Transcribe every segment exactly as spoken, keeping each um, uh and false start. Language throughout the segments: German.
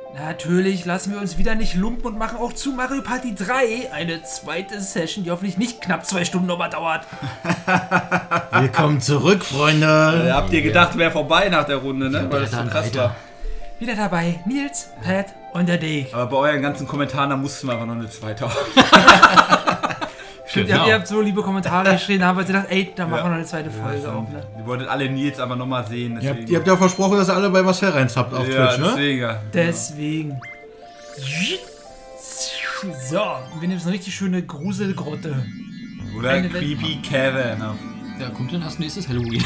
Natürlich lassen wir uns wieder nicht lumpen und machen auch zu Mario Party drei eine zweite Session, die hoffentlich nicht knapp zwei Stunden nochmal dauert. Willkommen zurück, Freunde. Äh, habt ihr gedacht, wäre vorbei nach der Runde, ne? Weil das so krass war. Wieder dabei Nils, Pat und der Deke. Aber bei euren ganzen Kommentaren, da mussten wir aber noch eine zweite auf. Stimmt, genau. Ihr habt so liebe Kommentare geschrieben, da haben wir gedacht, ey, da machen wir ja. noch eine zweite Folge ja, auf, ne? Ihr wolltet alle Nils aber nochmal sehen. Ihr habt, ihr habt ja versprochen, dass ihr alle bei Marcel reins habt auf ja, Twitch, ne? Deswegen. Deswegen. So, wir nehmen jetzt eine richtig schöne Gruselgrotte. Oder eine Creepy Cavern. Ja, kommt dann als nächstes Halloween.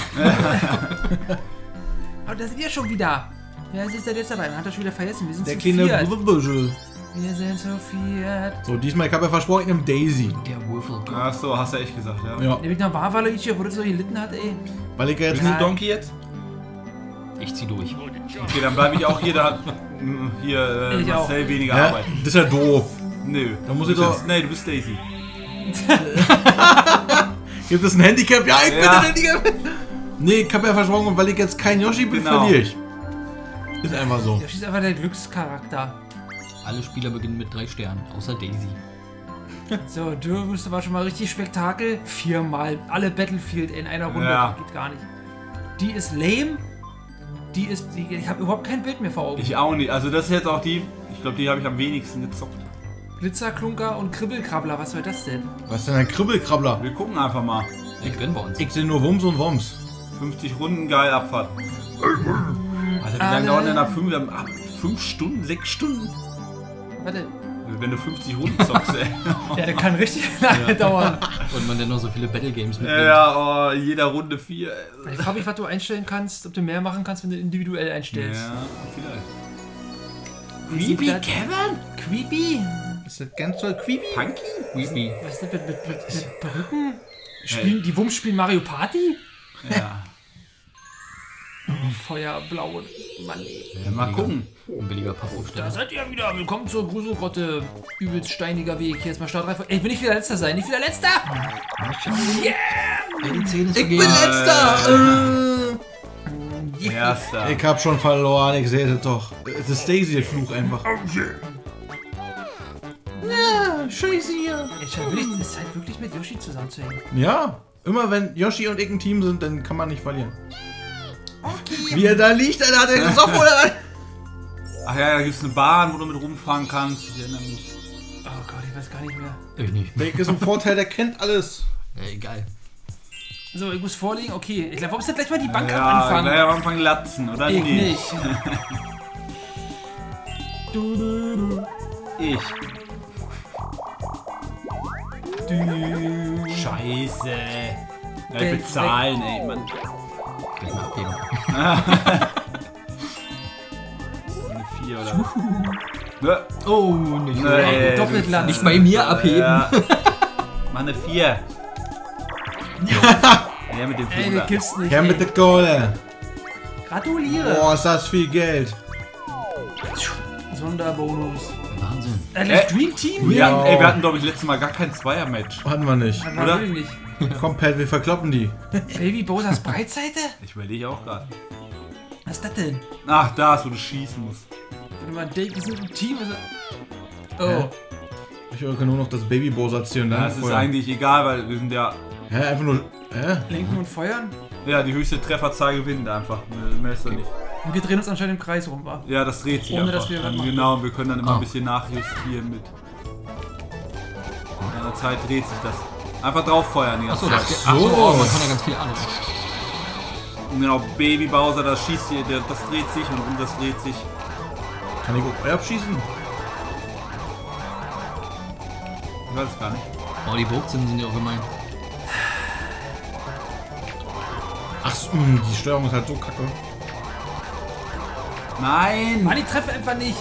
Aber da sind wir schon wieder. Wer ist denn jetzt dabei? Man hat das schon wieder vergessen. Wir sind Der zu kleine viert. Blubberbüschel. Wir sind zu viert. So, diesmal, ich habe ja versprochen, ich nehme Daisy. Der Würfel. Ach so, hast du echt gesagt, ja. Ja, Der noch war, weil Luigi, wo das so gelitten hat, ey. weil ich ja jetzt... Bist du Donkey jetzt? Ich zieh durch. Okay, dann bleibe ich auch hier, da hat hier äh, Ich Marcel auch. weniger Hä? Arbeit. Das ist ja doof. Nö. Da muss du ich doch- bist- Nee, du bist Daisy. Gibt es ein Handicap? Ja, ich bin Ja. ein Handicap. Nee, ich habe ja versprochen, und weil ich jetzt kein Yoshi bin, Genau. verliere ich. Ist einfach so. Der ist einfach der Glückscharakter. Alle Spieler beginnen mit drei Sternen, außer Daisy. So, du bist aber schon mal richtig Spektakel. Viermal alle Battlefield in einer Runde. Ja. Geht gar nicht. Die ist lame. Die ist. Die, ich habe überhaupt kein Bild mehr vor Augen. Ich auch nicht. Also das ist jetzt auch die, ich glaube, die habe ich am wenigsten gezockt. Glitzerklunker und Kribbelkrabbler, was soll das denn? Was ist denn ein Kribbelkrabbler? Wir gucken einfach mal. Den gönnen wir uns. Ich sehe nur Wumms und Woms. fünfzig Runden, geil, Abfahrt. Also wie lange Alle- dauert denn da fünf, wir haben ab fünf Stunden, sechs Stunden? Warte. Wenn du fünfzig Runden zockst, ey. Ja, der kann richtig lange dauern. Und man dann noch so viele Battle Games mitnimmt. Ja, oh, jeder Runde vier. Ich frage mich, was du einstellen kannst, ob du mehr machen kannst, wenn du individuell einstellst. Ja, vielleicht. Wie sieht Creepy das- Kevin? Creepy? Ist das ganz toll creepy? Punky? Creepy. Was ist das mit, mit, mit, mit Perücken? Spielen, die Wumms spielen Mario Party? Ja. Feuerblau. Mann, ey. ja. Mal gucken. Ein billiger Da Pappaufsteller. seid ihr wieder. Willkommen zur Gruselgrotte. Übelst steiniger Weg. Hier ist mal Startreife. Ey, ich will nicht wieder Letzter sein. Nicht wieder Letzter. Ja, die Zähne ist Ich bin vergeben. letzter! Erster. Ich hab schon verloren, ich sehe es doch. Es ist Daisy, der Fluch einfach. Ja, scheiße hier. Ey, scheint wirklich, es ist halt wirklich mit Yoshi zusammenzuhängen. Ja, immer wenn Yoshi und ich ein Team sind, dann kann man nicht verlieren. Wie er da liegt, Alter, hat er gesoffen oder? Ach ja, da gibt es eine Bahn, wo du mit rumfahren kannst. Ich erinnere mich. Oh Gott, ich weiß gar nicht mehr. Ich nicht. Blake ist ein Vorteil, der kennt alles. Ja, egal. So, ich muss vorlegen. Okay, ich glaube, ob es gleich mal die Bank am Ja, Anfang. gleich am Anfang latzen, oder? Ich Nee. nicht. du, du, du. Ich. Du. Scheiße. Ja, Geld bezahlen, ey, Mann. Gleich mal abheben. Eine vier, oder? Ne? Oh, nicht so. Nee, doppelt du- Land. Nicht bei mir abheben. Ja. Mach eine vier. Ja, mit dem Ey, Fünfer. das gibt's nicht. Her mit ey. der Kohle. Gratuliere. Boah, ist das viel Geld. Sonderbonus. Wahnsinn. Äh, Äh, Dream Team? Wir Ja. hatten, ey, wir hatten, glaube ich, letztes Mal gar kein Zweier-Match. Hatten wir nicht. Man Oder? will nicht. Komm, Pat, wir verkloppen die. Baby Bowsers Breitseite? Ich überlege auch gerade. Was ist das denn? Ach, da ist, wo du schießen musst. Warte mal, Dake, wir sind im Team. Also oh. Hä? Ich höre nur noch das Baby Bowser ziehen und dann Das ist feuern. eigentlich egal, weil wir sind ja. Hä, einfach nur. Hä? Lenken und feuern? Ja, die höchste Trefferzahl gewinnt einfach. Mehr ist da nicht. Und wir drehen uns anscheinend im Kreis rum, wa? Ja, das dreht sich Ohne, einfach. dass wir was Dann machen. genau, wir können dann immer Ah. ein bisschen nachjustieren mit. In der Zeit dreht sich das. Einfach drauf feuern die ganze Achso, Zeit. das, ach so, oh, man kann ja ganz viel alles. Und genau, Baby Bowser, das schießt hier, der, das dreht sich und, und das dreht sich. Kann ich auch abschießen? Ich weiß es gar nicht. Oh, die Burgzinnen sind ja auch gemein. Ach, so, mh, die Steuerung ist halt so kacke. Nein! Mann, ich treffe einfach nicht.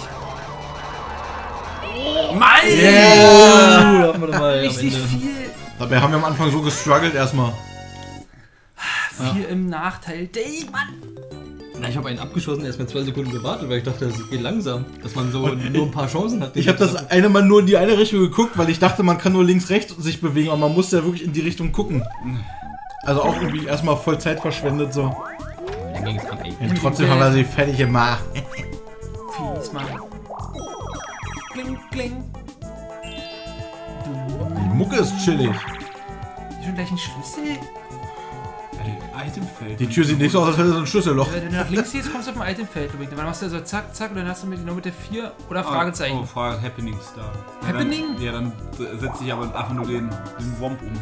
Mann! Yeah! Haben wir doch mal Richtig viel. Dabei haben wir am Anfang so gestruggelt erstmal. Viel im Nachteil. Dake, Mann. Na, ich habe einen abgeschossen, erst mal zwei Sekunden gewartet, weil ich dachte, das geht langsam. Dass man so nur ein paar Chancen hat. Ich habe das eine Mal nur in die eine Richtung geguckt, weil ich dachte, man kann nur links, rechts sich bewegen, aber man muss ja wirklich in die Richtung gucken. Also auch irgendwie erstmal voll Zeit verschwendet so. Dann ging es ab, ey. Und trotzdem haben wir sie fertig gemacht. Fies, Mann. Kling, kling. Die Mucke ist chillig. Ist schon gleich ein Schlüssel? Ein Itemfeld. Die Tür sieht nicht so aus, als hätte sie ein Schlüsselloch. Wenn du nach links gehst, kommst du auf ein Itemfeld. Dann machst du so zack, zack und dann hast du mit, nur mit der vier oder Fragezeichen. Oh, Frage, Happening Star. Ja, Happening? Dann, ja, dann setze ich aber einfach nur den, den Womp um.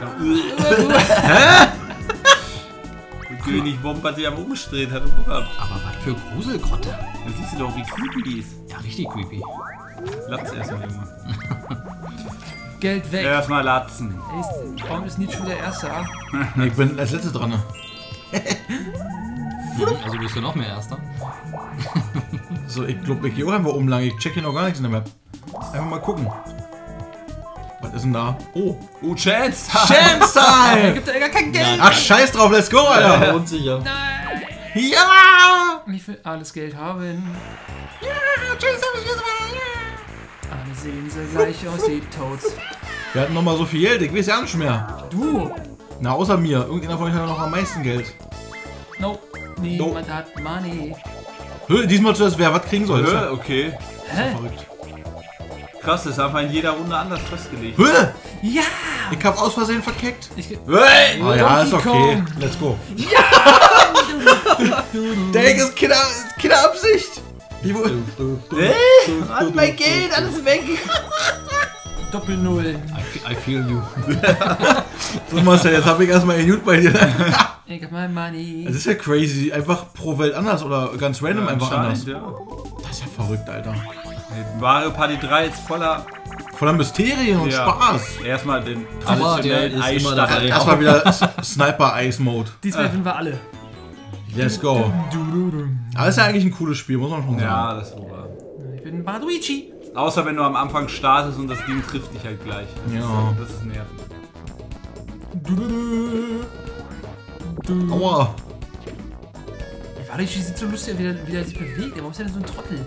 Hä? Der König Womp hat sich am umgedreht, hat Bock gehabt. Aber was für Gruselgrotte. Da siehst du doch, wie creepy die ist. Ja, richtig creepy. Latz erstmal, Junge. Geld weg. Erstmal latzen. Ey, ist- Warum ist nicht schon der Erste? Ah? Nee, ich bin als letztes dran. Ne? Also bist du noch mehr Erster. So, ich glaube, ich gehe auch einfach oben lang. Ich check hier noch gar nichts in der Map. Einfach mal gucken. Was ist denn da? Oh. Oh, Chance! Chance Er Time! gibt ja gar kein Geld. Ach, scheiß drauf, let's go, Alter! Unsicher. Nein. Ja! Ich will alles Geld haben. Alle sehen so gleich aus wie Toads. Wir hatten noch mal so viel Geld, ich weiß ja nicht mehr. Du? Na, außer mir. Irgendeiner von euch hat noch am meisten Geld. Nope. Niemand hat Money. Hö, diesmal zuerst wer was kriegen soll. Das ist Hä? ja Okay. Hä? verrückt. Krass, das haben wir in jeder Runde anders festgelegt. Hö! Ja! Ich hab aus Versehen verkeckt. Ich, Ah, ja, ist Donkey okay. Kong. Let's go. Ja! Der Heck ist Kinder, Kinderabsicht. Ich wo- Hä? Mann, mein Geld, alles weg! Doppel-Null. I, fe- I feel you. So, Marcel, jetzt hab ich erstmal ein Mute bei dir. Ich hab mein Money. Das ist ja crazy. Einfach pro Welt anders oder ganz random einfach anders. Anscheinend, ja. Das ist ja verrückt, Alter. Mario Party drei ist voller. Voller Mysterien und Ja. Spaß. Erstmal den Aber traditionellen der ist immer Eisstachel. dabei. Erstmal wieder S- Sniper-Ice-Mode. Diesmal finden wir alle. Let's go. Aber ist ja eigentlich ein cooles Spiel, muss man schon sagen. Ja, das war. Ich bin Maruichi. Außer wenn du am Anfang startest und das Ding trifft dich halt gleich. Das Ja. Ist, halt- das ist nervig. Aua. Maruichi sieht so lustig aus, wie er, wie er sich bewegt. Warum ist er denn so ein Trottel?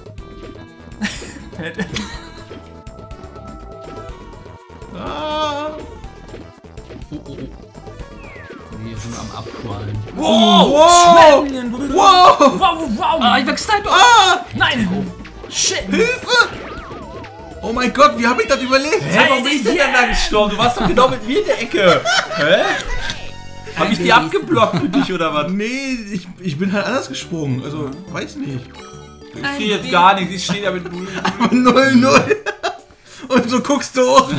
Ah. Oh, oh, oh. Wir sind am Abquallen. Wow! Wow. Schwellen, Bruder. Wow. Wow, wow! Ah, ich war gesniped! Ah. Nein! Shit! Hilfe! Oh mein Gott, wie hab ich das überlebt? Hä, warum bin ich denn dann da gestorben? Du warst doch genau mit mir in der Ecke. Hä? Hab ich die abgeblockt für dich oder was? Nee, ich, ich bin halt anders gesprungen. Also, weiß nicht. Ich krieg jetzt gar nichts. Ich stehe da mit null. null null. Und so guckst du hoch.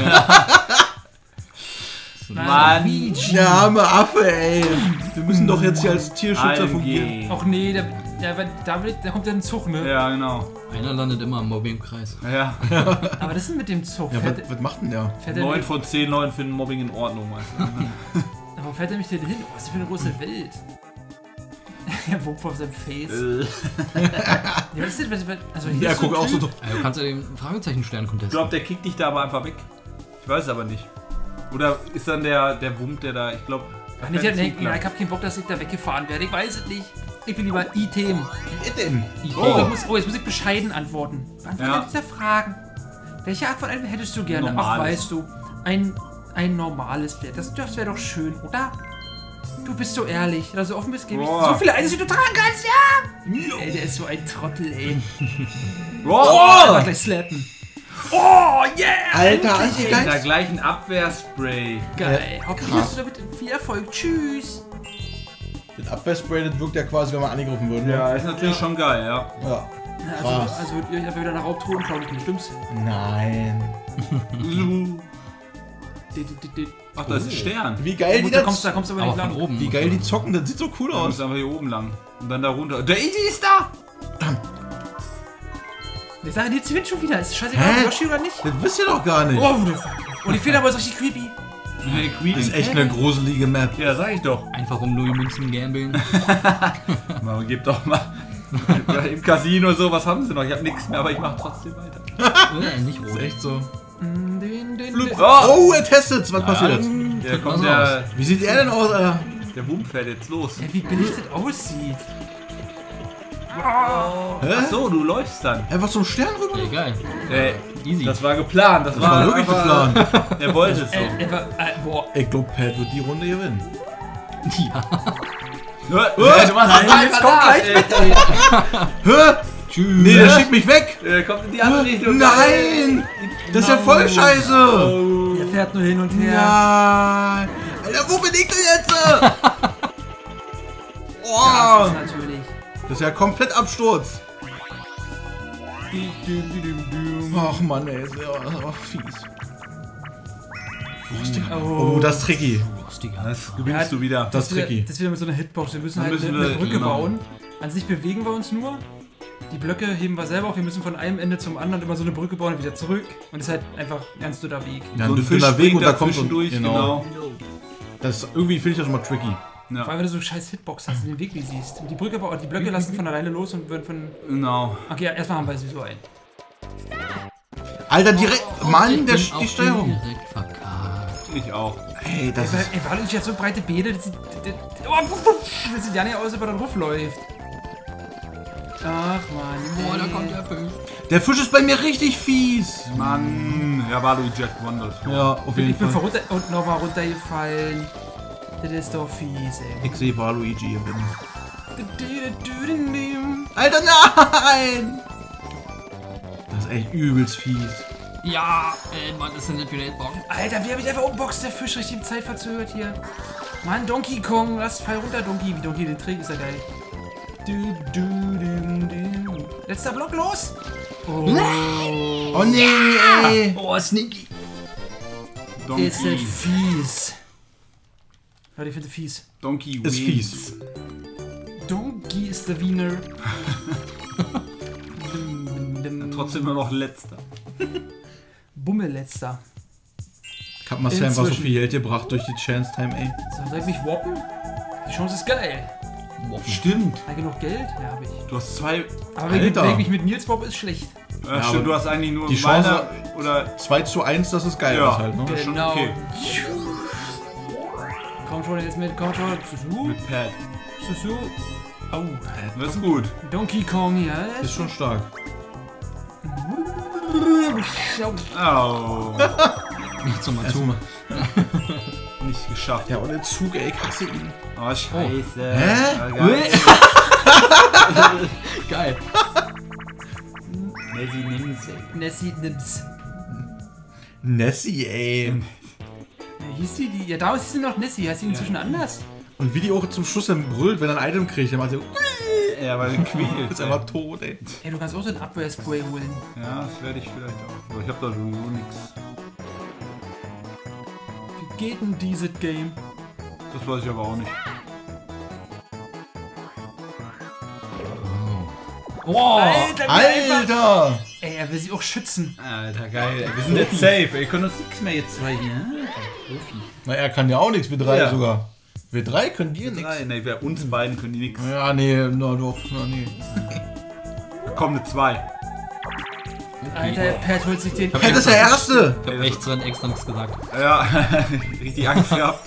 Mann. Der arme Affe, ey. Wir müssen doch jetzt hier als Tierschützer fungieren. Alge. Och nee, der, der, der, da, wird- da kommt ja ein Zug, ne? Ja, genau. Einer landet immer im Mobbingkreis. Ja. Aber das ist mit dem Zug. Ja, fährt, was, was macht denn der? fährt, er neun mich, von zehn Leuten finden Mobbing in Ordnung, weißt du. wo fährt er mich denn hin? Oh, was ist das für eine große Welt? Der Wumpf auf seinem Face. Ja, was ist das? Was- was- Also hier Ja, ist so guck ein auch so. Typ. Ja, du kannst ja den Fragezeichen-Stern-Contest. Ich glaube, der kickt dich da aber einfach weg. Ich weiß es aber nicht. Oder ist dann der, der Wump, der da, ich glaube... Ach, nicht, nee, ja, ich hab keinen Bock, dass ich da weggefahren werde. Ich weiß es nicht. Ich will lieber Item. Item. Oh, ich muss, oh, jetzt muss ich bescheiden antworten. Beantworte Ja. dieser Fragen. Welche Art von einem hättest du gerne? Ach, Normales. weißt du, ein, ein normales Pferd. Das, das wäre doch schön, oder? Du bist so ehrlich. Oder so offen bist, gebe ich Boah. so viele Eisen, die du tragen kannst, ja! Ey, der ist so ein Trottel, ey. Oh! Einfach gleich slappen. Oh, yeah! Alter, Endlich, Alter, ey. Da gleich ein Abwehrspray. Geil. Hoffentlich krass. hast du damit viel Erfolg. Tschüss. Das Abwehrspray, das wirkt ja quasi, wenn man angegriffen wird. Ne? Ja, ist natürlich schon geil, ja. Ja. Also, Krass. also würdet ihr euch einfach wieder nach Raubtruhen klauen, stimmt's? Nein. Ach, da ist ein Stern. Wie geil die Gut, da kommst, da das... kommst du aber Aber nicht von lang. oben. Wie geil die zocken, das sieht so cool Du aus. musst einfach hier oben lang. Und dann da runter. Der Easy ist da! Ich sage, die gewinnt schon wieder. Ist scheißegal, Hä? ob Yoshi oder nicht. Das wisst ihr doch gar nicht. Oh, the fuck. Und die Fehler war richtig creepy. Hey, Queen. Das ist echt eine gruselige Map. Ja, sag ich doch. Einfach um null Münzen gambeln. Man gibt doch mal. Im Casino so, was haben sie noch? Ich hab nichts mehr, aber ich mach trotzdem weiter. Oder nicht Das rot. ist echt so. Den, den, Flip. den. Oh, er testet. Was passiert jetzt? Der mal kommt so der. Wie sieht er denn aus, Alter? Der Wump fährt jetzt los. Ja, wie billig das aussieht. Hä? Ach so, du läufst dann. Einfach zum Stern rüber? Ja, geil. Äh, Easy. das war geplant. Das, Das war wirklich einfach- geplant. Er wollte es so. Äh, äh, äh, boah. Ich glaube, Pat wird die Runde gewinnen. Ja. Hä? Du warst Nein, jetzt kommt gleich Hä? Tschüss. Nee, der schickt mich weg. Der kommt in die andere Richtung. Nein! Das ist ja voll scheiße. Der fährt nur hin und her. Nein. Alter, wo bin ich denn jetzt? Oh. Das ist natürlich. Das ist ja komplett Absturz. Ach Mann, ey. Das ist ja fies. Oh, Oh, das ist tricky. Das gewinnst du wieder. Das ist wieder, tricky. das ist wieder mit so einer Hitbox. Wir müssen Dann halt müssen eine, eine wir- Brücke genau. bauen. An sich bewegen wir uns nur. Die Blöcke heben wir selber auf. Wir müssen von einem Ende zum anderen immer so eine Brücke bauen und wieder zurück. Und das ist halt einfach ein ganz dünner Weg. Ja, So ein ein Fisch dünner Weg springt und da kommt so ein... durch, genau. Das ist, irgendwie finde ich das schon mal tricky. Vor allem, wenn du so scheiß Hitbox hast und den Weg nicht siehst. Und die Brücke bauen, die Blöcke lassen von alleine los und werden von... Genau. Okay, ja, erstmal haben wir sowieso einen. Alter, direkt... Mann, Ich der, bin die auch Steuerung. direkt verkackt. Ich auch. Ey, das Ey, ist... ey, Waluigi hat so breite Beine, das sieht... Das, oh, das sieht ja nicht aus, als ob er da drauf läuft. Ach man. Boah, da nee. kommt der Fisch. Der Fisch ist bei mir richtig fies. Mann. Ja, Waluigi hat gewonnen das. Ja, auf jeden Ich bin Fall. verrunter und nochmal runtergefallen. Das ist doch fies, ey. Ich sehe Waluigi gewinnen. Alter, nein! Das ist echt übelst fies. Ja, ey, Mann, ist denn nicht wieder Hitbox? Alter, wie hab ich einfach umboxt, der Fisch richtig Zeit verzögert hier. Mann, Donkey Kong, lass fall runter, Donkey. Wie Donkey den trägt, ist ja geil. Du, du, du, du. Letzter Block, los! Oh, Oh nee, ey. Oh, Sneaky. Donkey. ist das fies. Leute, ich finde fies. Donkey Ist wins. fies. Donkey ist der Wiener. Trotzdem nur noch letzter. Bummel letzter. Ich hab Marcel einfach so Inzwischen. viel Geld gebracht durch die Chance Time, ey. So, soll ich mich wappen? Die Chance ist geil. Stimmt. Hat genug Geld? Ja, hab ich. Du hast zwei. Aber wenn ich, Alter. wenn ich mich mit Nils wappe, ist schlecht. Ja, aber stimmt, du hast eigentlich nur die Chance- meine oder. zwei zu eins, das ist geil Ja. ist halt, ne? ist schon okay. Komm schon jetzt mit, komm schon. Susu, Mit Pad. Susu. Oh, Das ist gut. Donkey Kong, ja. Ist schon stark. Oh. Nicht so mal zu. Erstmal. Nicht geschafft. Ja, und der Zug, ey, ich hasse ihn. Oh, scheiße. Hä? Ja, geil. Geil. Nessie nimmt sie. Nessie nimmt's. Nessie, ey. Ja, hieß die, die, ja, damals hieß sie noch Nessie, heißt sie inzwischen anders? Und wie die auch zum Schluss dann brüllt, wenn er ein Item kriegt, dann macht sie, Ja, weil er quält. ist einfach tot, ey. Ey, du kannst auch so einen Abwehrspray holen. Ja, das werde ich vielleicht auch. Aber ich habe da sowieso nichts. Wie geht denn dieses Game? Das weiß ich aber auch nicht. Oh, Alter, wie einfach- Alter! Ey, er will sie auch schützen. Alter, geil. Wir sind jetzt safe. Wir können uns nichts mehr jetzt zwei hier. Na, er kann ja auch nichts, wir drei Ja. sogar. Wir drei können dir nichts. Nein, nee, wir, uns beiden können die nichts. Ja, nee, na doch, na nee. Komm, eine zwei. Alter, Pat holt sich den. Hey, das ist der Erste! ich hab rechts dran extra nichts gesagt. Ja, richtig Angst gehabt.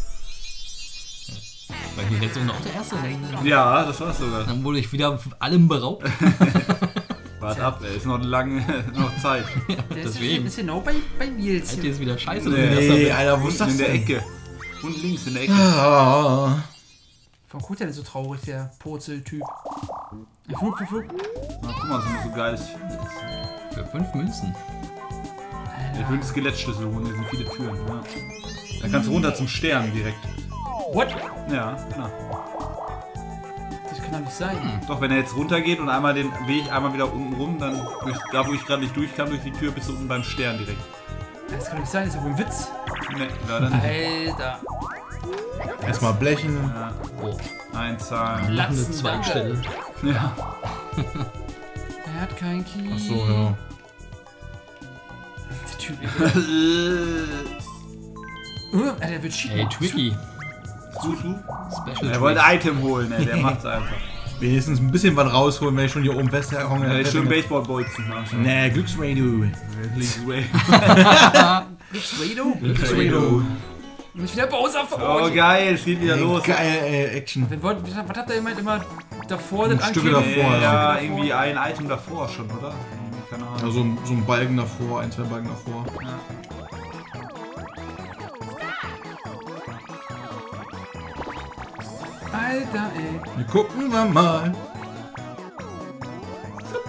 Weil ich jetzt auch der Erste sein. Ja, das war's sogar. Dann wurde ich wieder von allem beraubt. Warte ab, ey, ist noch lange noch Zeit. Der ist, Deswegen. ist genau bei, bei Nils Alter, hier. ist wieder scheiße. Nee, dass ich Erster Nee, bin. Alter, wo ist das In der denn? Ecke. Und links in der Ecke. Ah, Warum guckt der denn so traurig, der Purzel-Typ? Ja, Flug, Flug, Flug. Na, guck mal, was immer so geil ist. Für fünf Münzen. Ich will einen Skelettschlüssel holen, hier sind viele Türen. Ja. Da kannst du runter zum Stern direkt. What? Ja, genau. Das kann doch nicht sein. Doch, wenn er jetzt runtergeht und einmal den Weg einmal wieder unten rum, dann durch, da wo ich gerade nicht durch kann, durch die Tür, bist du unten beim Stern direkt. Das kann doch nicht sein, das ist ja wohl ein Witz. Ne, leider nicht. Alter. erstmal blechen. Ja, Oh, einzahlen. lachende Latzen, Zweigstelle. Ja. Er hat keinen Key. Ach so, ja. Der Typ. ey. Uh, Alter, der wird cheaten. Ey, Twiggy. Susu. Special Er wollte ein Item holen, ey, der macht's einfach. Wenigstens ein bisschen was rausholen, wenn ich schon hier oben festhange. Ja, schön Baseballbolzen nachschauen. Nee, Glücksradio. Links way. X-Rado? Glücksradio. Und ich wieder Bowser vor Oh, Ort. geil, es geht wieder los. Geil, ey, Action. Wenn wollt- Was habt ihr gemeint immer davor? Ein das Stück anklicken? davor, Ja, ja. ja, irgendwie ein Item davor schon, oder? Irgendwie, keine Ahnung. Also so ein Balken davor, ein, zwei Balken davor. Alter, ey. Wir gucken wir mal.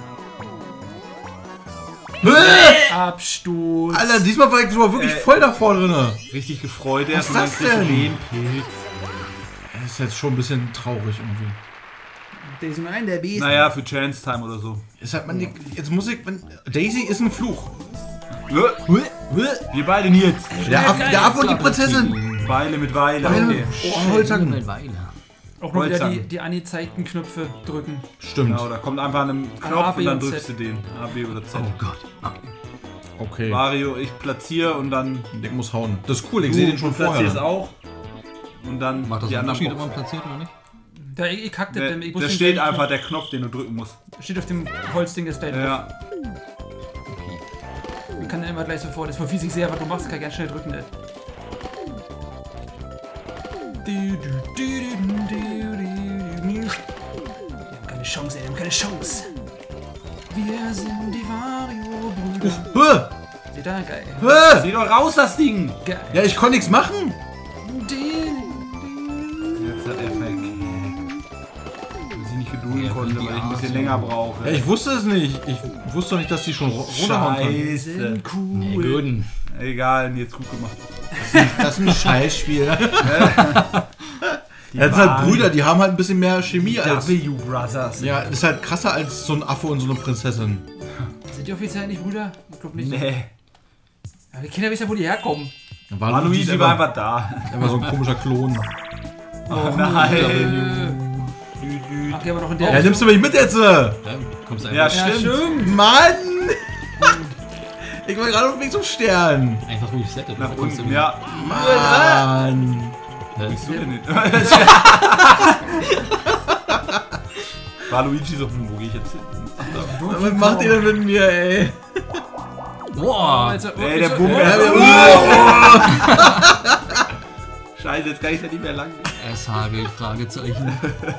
Absturz. Alter, diesmal war ich sogar wirklich Äh, voll davor drin. Richtig gefreut. Was erst ist und das dann kriegst du denn? den Pilz. Das ist jetzt schon ein bisschen traurig irgendwie. Daisy nein, der Beast. Naja, für Chance Time oder so. Ist halt, man, jetzt muss ich, man, Daisy ist ein Fluch. Wir beide Nils. Der Affe, der Affe und die Prinzessin. Weile mit Weile. Weile. Okay. Oh, Holzhacken. Eine Weile. Auch mal wieder die, Holzhacken. die angezeigten Knöpfe drücken. Stimmt. Genau, da kommt einfach ein A, Knopf B und dann und Z. drückst du den. A, B oder Z. Oh Gott. Okay. Okay. Mario, ich platziere und dann. Ich muss hauen. Das ist cool, ich sehe den schon platzierst vorher. auch. Und dann Macht das die einen anderen Unterschied, ob Boxen. man platziert oder nicht? Da, ich, ich kackte, Da, ich muss da den steht Knopf- einfach der Knopf, den du drücken musst. Steht auf dem Holzding das Date. Ja. Ich kann ja immer gleich sofort. Das verfies ich sehr, was du machst, kann ich ganz schnell drücken. Ne? Wir haben keine Chance, ey, wir haben keine Chance. Wir sind die Wario-Brüder. Hä? Seht ihr? Geil. Hä? Sieh doch raus, das Ding! Geil. Ja, ich konnte nichts machen. Jetzt hat er verkackt. Dass ich nicht gedulden Ja, konnte, die weil ich ein bisschen Arse. länger brauche. Ja, ich wusste es nicht. Ich wusste doch nicht, dass die schon ru- runterhauen kann. Wir Scheiße. sind cool. Gut. Egal, jetzt gut gemacht. Das ist ein Scheißspiel. Die Das sind halt waren Brüder, die haben halt ein bisschen mehr Chemie als... W Brothers. Ja, das ist halt krasser als so ein Affe und so eine Prinzessin. Sind die offiziell nicht Brüder? Ich glaube nicht. Nee. Aber die Kinder wissen ja, wo die herkommen. War Waluigi war einfach da. einfach so ein komischer Klon. Oh nein. Äh, ach, der war doch in der. Ja, nimmst du mich mit jetzt? Ja, kommst du Ja, einfach, Ja, stimmt. stimmt. Mann! Ich war gerade auf dem Weg zum Stern. einfach ruhig settet. Nach dann kommst du unten, wieder. ja. Mann! Hä? Bist du denn nicht? Waluigi so, hm, wo geh ich jetzt hin? Ach, da. Was macht ihr denn mit mir, ey? Boah! Also, Ey, der so- Bummel. Ja, wir- Scheiße, jetzt kann ich da nicht mehr lang. Es hagelt, Fragezeichen.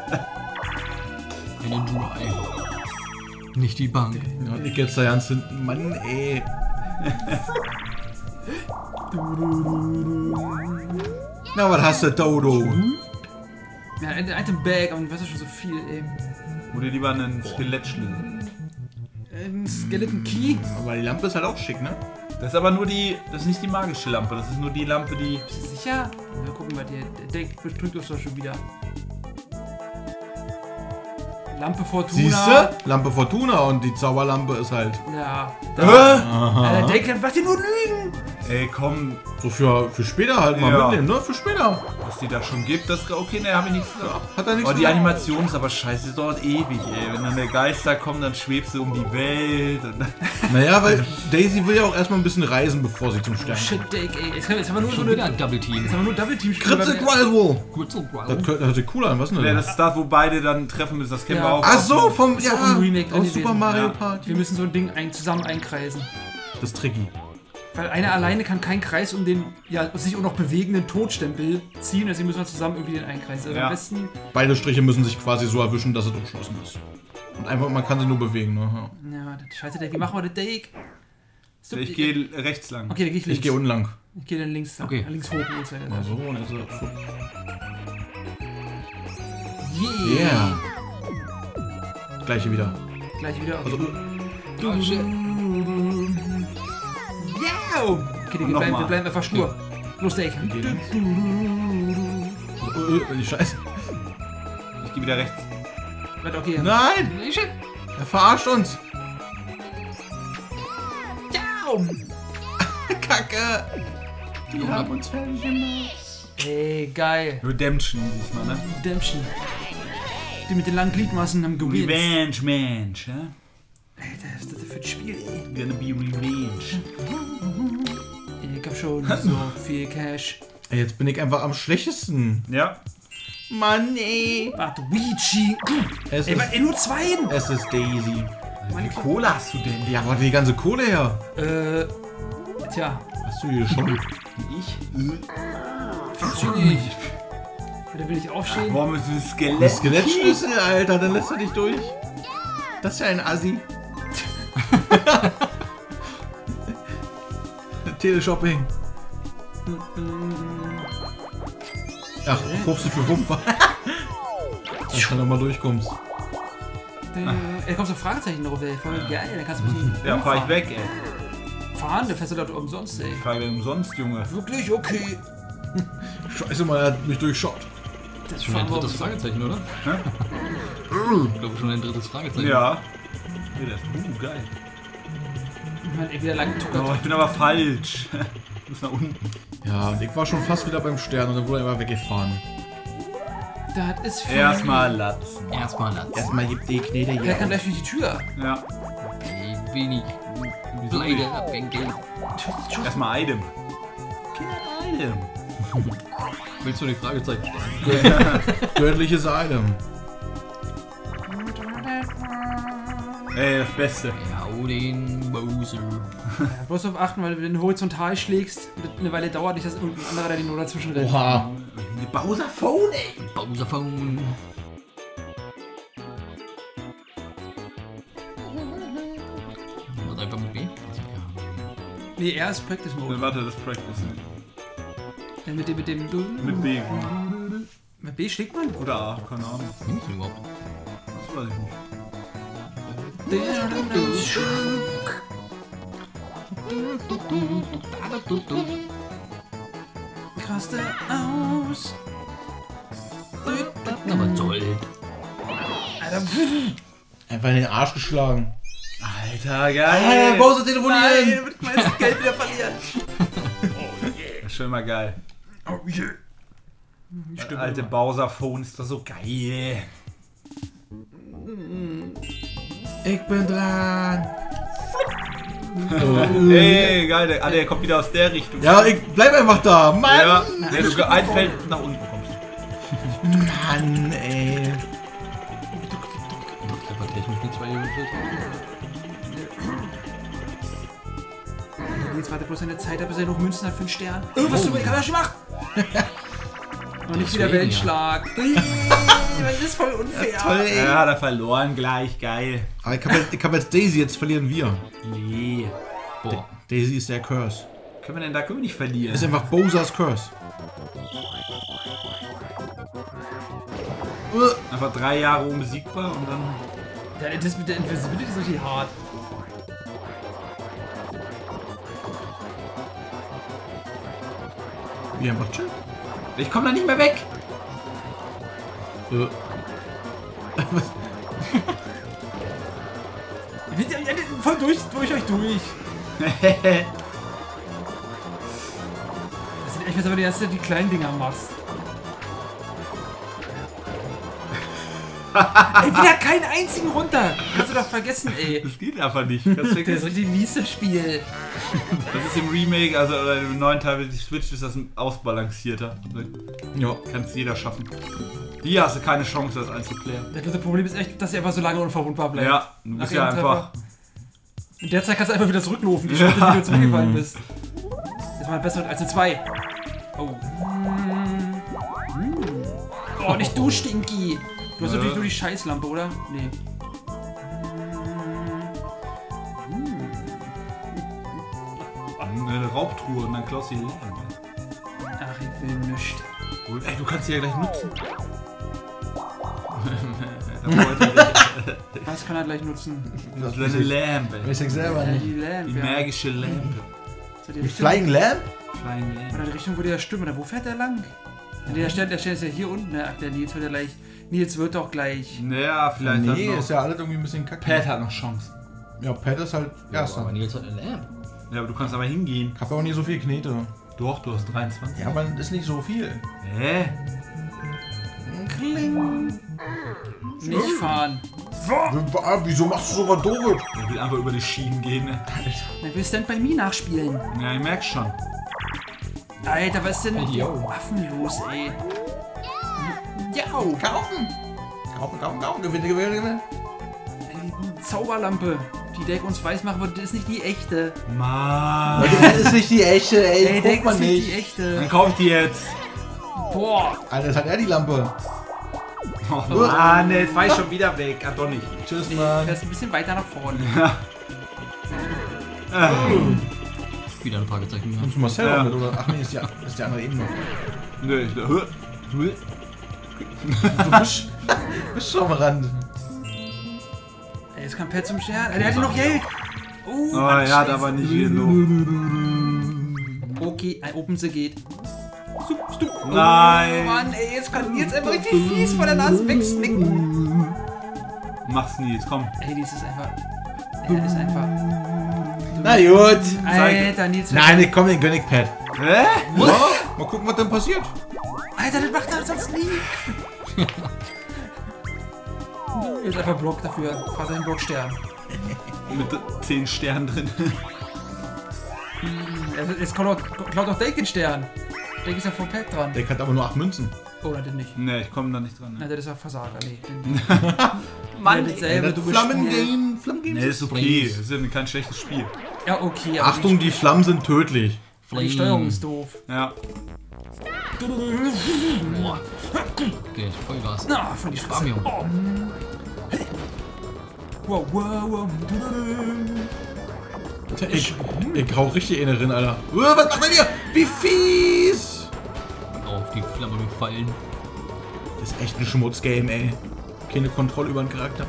Eine Dry. Nicht die Bank. Ja, ich jetzt da ganz hinten. Mann, ey. Na, was hast du, Dodo? Ja, ein Item Bag, aber was ist schon so viel, ey. Oder lieber einen Skelettschlüssel. Ein Skeleton Key. Aber die Lampe ist halt auch schick, ne? Das ist aber nur die, das ist nicht die magische Lampe, das ist nur die Lampe, die... Bist du sicher? Wir gucken mal, der, der Deck betrügt uns doch schon wieder. Lampe Fortuna. Siehst du? Lampe Fortuna und die Zauberlampe ist halt. Ja. Hä? Alter, der Deck, was die nur lügen. Ey, komm, So für, für später halt mal Ja. mitnehmen, ne? Für später. was die da schon gibt, das... Okay, ne, hab ich nichts gesagt. Hat er nichts Oh, die gesagt. Animation ist aber scheiße, das dauert ewig, ey. Wenn dann der Geister kommt, dann schwebst du um die Welt. Und Naja, weil Daisy will ja auch erstmal ein bisschen reisen, bevor sie zum Stern Shit, kommt. Deck, ey. Jetzt haben, jetzt haben wir nur so Schon eine. wieder ein Double Team. Jetzt haben wir nur Double Team Kritze Quadro! Gut so, Das, wow. könnte- das hört sich cool an, was denn? ja, das? das ist das, wo beide dann treffen müssen, das kennen wir Ja. auch. Ach so, vom. Ist auch Ja, ein Remake drin aus gewesen. Super Mario Ja. Party. Wir müssen so ein Ding ein, zusammen einkreisen. Das ist tricky. Weil einer alleine kann keinen Kreis um den ja, sich auch noch bewegenden Todstempel ziehen, deswegen müssen wir zusammen irgendwie den einkreisen. Also Ja. am besten. Beide Striche müssen sich quasi so erwischen, dass es umschlossen ist. Und einfach, man kann sie nur bewegen, ne? Ja. Ja, das scheiße, Deck. Wie machen wir das Deck? So, Ich gehe rechts lang. Okay, dann geh ich links. Ich gehe unten lang. Ich gehe dann links. Okay. Links hoch. Links weiter. Mal so, und jetzt. so. Yeah. Yeah. Gleiche wieder. Gleich wieder. Also, Oh, shit. Yeah! Okay, wir Noch bleiben, mal. wir bleiben einfach stur. Los, Deck. geh links. Oh, oh, die Scheiße. Ich gehe wieder rechts. Warte, okay. Nein! Shit. Er verarscht uns! Ja! Kacke! Die haben uns fertig gemacht. Ey, geil. Redemption diesmal, ne? Redemption. Die mit den langen Gliedmaßen haben gewinnt. Revenge, Mensch, ja? Alter, was ist das denn für ein Spiel, ey? Gonna be revenge. Ich hab schon so viel Cash. Ey, jetzt bin ich einfach am schlechtesten. Ja. Mann, ey! Warte, Luigi. Es Ey, ist, was, ey, nur zwei? es ist Daisy. Wie viel Kohle hast du denn? Ja, wo hat die ganze Kohle her? Äh, tja. Hast du hier schon? Ich? Weiß ich nicht. Da will ich aufstehen. Warum ist ein Skelett? Das Skelettschlüssel, Alter, dann lässt er dich durch. Das ist ja ein Assi. Teleshopping. Ach, rufst du für Wumper. Dass du nochmal durchkommst. Da kommt so ein Fragezeichen drauf, ey. Voll geil, da kannst du ein bisschen. Ja, fahr ich weg, ey. Fahren, der fährst du dort umsonst, ey. Ich fahr wieder umsonst, Junge. Wirklich? Okay. Scheiße mal, er hat mich durchschaut. Das Schon ein fahren wir drittes umsonst. Fragezeichen, oder? Hä? Ich glaube schon ein drittes Fragezeichen. Ja. Nee, das ist uh, geil. Ich meine, ey, wieder lang Oh, tuckert. ich bin aber falsch. Ich muss nach unten. Ja, und ich war schon fast wieder beim Stern und dann wurde er immer weggefahren. Das ist voll. Erstmal latzen. Erstmal Latz. Erstmal gibt die Knete Der kann gleich durch die Tür. Ja. Ey, wenig Bleide abwinkeln. Erstmal Item. Item. Willst du die Fragezeichen? Göttliches Item. Ey, das Beste. Ja, den Bowser. Ja, bloß auf achten, weil du den horizontal schlägst und das eine Weile dauert nicht, dass irgendein anderer, der den nur dazwischen rennt. Oha. Die Bowser Phone, ey. Bowser Phone. Was einfach mit B? Nee, er ist Practice Ne, Mode. warte, das Practice. Ja, mit dem, mit dem. Mit B. Mit B schlägt man? Oder A, keine Ahnung. Was ist denn überhaupt? Das weiß ich nicht. Raste aus. Aber toll. Alter, Einfach in den Arsch geschlagen. Alter, geil. Alter, Bowser telefonieren! nein, wird meins Geld wieder verlieren. Das ist schon mal geil. Oh yeah. Der alte Bowser Phone ist doch so geil. Ich bin dran. Ey, geil. Der, ah, der kommt wieder aus der Richtung. Ja, ich bleib einfach da. Mann! Ja, wenn du ein Feld nach unten kommst. Mann, ey. Einfach technisch mit zwei gewürfelt. Jetzt warte bloß eine Zeit, bis er noch Münzen hat für einen Stern. Oh, was du mit Kamera gemacht? Und nicht wieder Deswegen, Weltschlag. Das ist voll unfair. Toll, ey. Ja, hat er verloren gleich. Geil. Aber ich hab, jetzt, ich hab jetzt Daisy, jetzt verlieren wir. Nee. Boah. Daisy ist der Curse. Können wir denn da können wir nicht verlieren? Ist einfach Bowsers Curse. Einfach drei Jahre unbesiegbar und dann. Ja, das mit der Invisibility ist richtig hart. Wie einfach chill. Ich komme da nicht mehr weg. Äh. Ihr wisst ja, ihr seid voll durch, durch euch durch. Das sieht echt aus, wenn du erst die kleinen Dinger machst. Ey, wieder keinen einzigen runter. Kannst du doch vergessen, ey. Das geht einfach nicht. Das, Das ist richtig mies, das Spiel. das ist im Remake, also oder im neuen Teil mit die Switch ist das ausbalancierter. Ja. Kann es jeder schaffen. Hier hast du keine Chance, das einzuklären. Das große Problem ist echt, dass sie einfach so lange unverwundbar bleibt. Ja, du bist Nach ja jedem einfach. In der Zeit kannst du einfach wieder zurücklaufen, die Schritte, die du zurückgefallen bist. Das war besser als eine zwei. Oh. Oh, nicht du, Stinky. Du hast Ja. natürlich nur die Scheißlampe, oder? Nee. Eine Raubtruhe und dann klaust du die Lärm. Ach, ich will nichts. Ey, du kannst sie ja gleich nutzen. Was kann er gleich nutzen? Das Das ist eine Lampe. weiß ich selber Ja, nicht. die Lamp, Die ja. magische Lampe. So die Die Richtung- Flying Lamp? Flying Lampe. Oder die Richtung, wo der Stimme, oder wo fährt der lang? Ja, der Stern, der Stern ist ja hier unten, ne? Ach, der Nils wird ja gleich. Nils wird doch gleich. Naja, vielleicht Nee, hat ist noch. ja alles irgendwie ein bisschen kacke. Pat hat noch Chance. Ja, Pat ist halt Ja, erster. aber Nils hat eine Lamp. Ja, aber du kannst aber hingehen. Ich hab auch nicht so viel Knete. Doch, du hast dreiundzwanzig. Ja, aber das ist nicht so viel. Hä? Kling. Nicht fahren. Ah, wieso machst du sogar doof? Er will einfach über die Schienen gehen, ne? Er will Stand by Me nachspielen. Ja, ich merk schon. Alter, was ist denn mit Jo. Waffen los, ey? Ja, Kaufen! Kaufen, kaufen, kaufen, gewinne, gewinne, gewinne. die Zauberlampe, die Deck uns weiß machen wird, das ist nicht die echte. Mann. Das ist nicht die echte, ey, Ey, guck Deck mal ist nicht die nicht. Dann echte. kauf ich die jetzt. Boah. Alter, das hat er die Lampe. Oh Mann, jetzt fahr ich schon wieder weg. Ah, doch nicht. Tschüss, Nee, Mann. das ist ein bisschen weiter nach vorne. Wieder ein Fragezeichen. Ja. Kommst du Marcel Ja. mit, oder? Ach nee, ist die, ist die andere Ebene. Nö, ich- hö. Hö. Du bist, bist schon am Rand. Jetzt kann Pat zum Stern. Der hatte noch Geld. Oh, Oh, Mann, ja, Scheiße. da war nicht genug. Okay, ein Open sie geht. Stup, stup. Oh, Nein. Mann, ey, jetzt kann jetzt einfach richtig fies vor der Nase wegsnicken. Mach's nie, jetzt komm. Ey, das ist einfach... Er ist einfach... Na gut. Alter, Nils... Nein, komm, den gönn ich Pat. Hä? Ja, mal gucken, was dann passiert. Alter, das macht er sonst nie. Hier ist einfach Block dafür. Fahr seinen Blockstern. Mit zehn Sternen drin. Jetzt klaut auch, klaut auch Dake den Stern. Dake ist ja vor Pat dran. Der hat aber nur acht Münzen. Oh, nein, den nicht. Ne, ich komme da nicht dran. Na, Ne, das ist ja Versager. Nee, den Mann, ja, dasselbe, du Flammengame, Flammengame. nee, ist okay. Das ist ja kein schlechtes Spiel. Ja, okay, aber Achtung, die Flammen sind tödlich. die, die Steuerung ist doof. Ja. Okay, Vollgas. Na, von die Fresse. Bam, Oh. Wow, wow, wow. Ich, ich hau richtig eine drin, Alter. Uh, was macht er hier? Wie fies! Auf die Flamme gefallen. Das ist echt ein Schmutzgame, ey. Keine Kontrolle über den Charakter.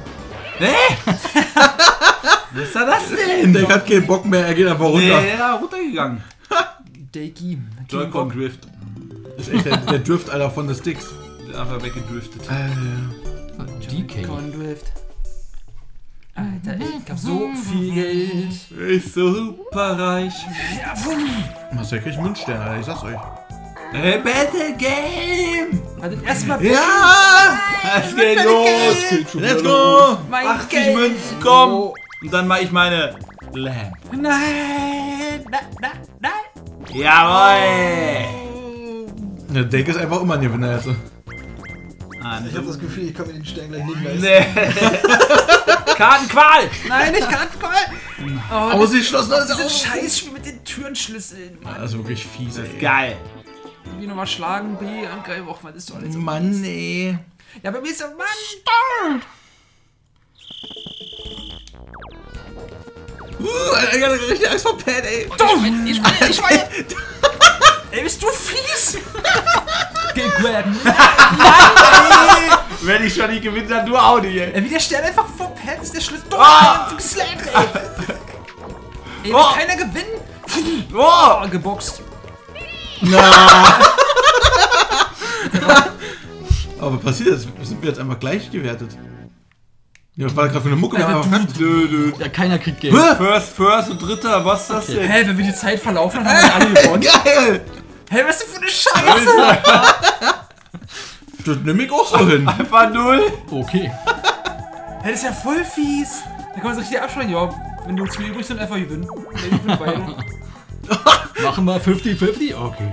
Was ist da das denn? Der hat keinen Bock mehr, er geht einfach runter. Nee, ja, runtergegangen. Dakey. Joy-Con Drift. Das ist echt der, der Drift, Alter, von den Sticks. Einfach weggedriftet. Äh, D K. Condrift. Alter, ey, ich hab so viel Geld. Ich so superreich. Ja, wumm. was, der kriegt Münzstern, Alter, ich sag's euch. Hey, Battle Game! Warte, erstmal. Ja! Es geht los! Let's go! Mein achtzig Geld. Münzen, komm! Und dann mach ich meine Lamp. Nein! Nein, nein, nein! Jawoll! Der Deck ist einfach immer ein Gewinner jetzt. Ah, nicht das Gefühl, ich kann mir den Stern gleich nicht leisten. Nee. Kartenqual! Nein, ich kann voll! Oh, Ausgeschlossen, alles dieses aus. Scheißspiel mit den Türenschlüsseln, Mann. Das ist wirklich fies, Das ist ey. geil. Wie nochmal schlagen, B, angreifen, auch was ist doch alles so. Mann, ey. Ja, bei mir ist der Mann. Uh, Alter, ich hatte richtig Angst vor Pat, ey. Dumm! Ich meine, ich meine. Ey, bist du fies? Geh grabben. Wenn ich schon nicht gewinne, dann du auch nicht, ey. Ey, wie der Stern einfach vor Pat ist, der Schlüssel. Dumm, Ah! du geslammt, ey. Ey, will Oh! keiner gewinnen. Oh! Oh, geboxt. Na. Aber was passiert jetzt? Sind wir jetzt einfach gleich gewertet? Ja, was war das gerade für eine Mucke? Wir haben einfach verkackt. Nö, nö. Ja, keiner kriegt Geld. Hä? First, First und Dritter, was ist das Okay. denn? Hä, wenn wir die Zeit verlaufen, dann haben wir alle gewonnen. Geil! Hä, was ist denn für eine Scheiße? Das nehme ich auch so hin. Einfach null. Okay. Hä, das ist ja voll fies. Da kann man sich richtig absprechen. Ja, wenn du zwei übrig sind, einfach gewinnen. Nee, ich bin beide. Machen wir fünfzig fünfzig? Okay.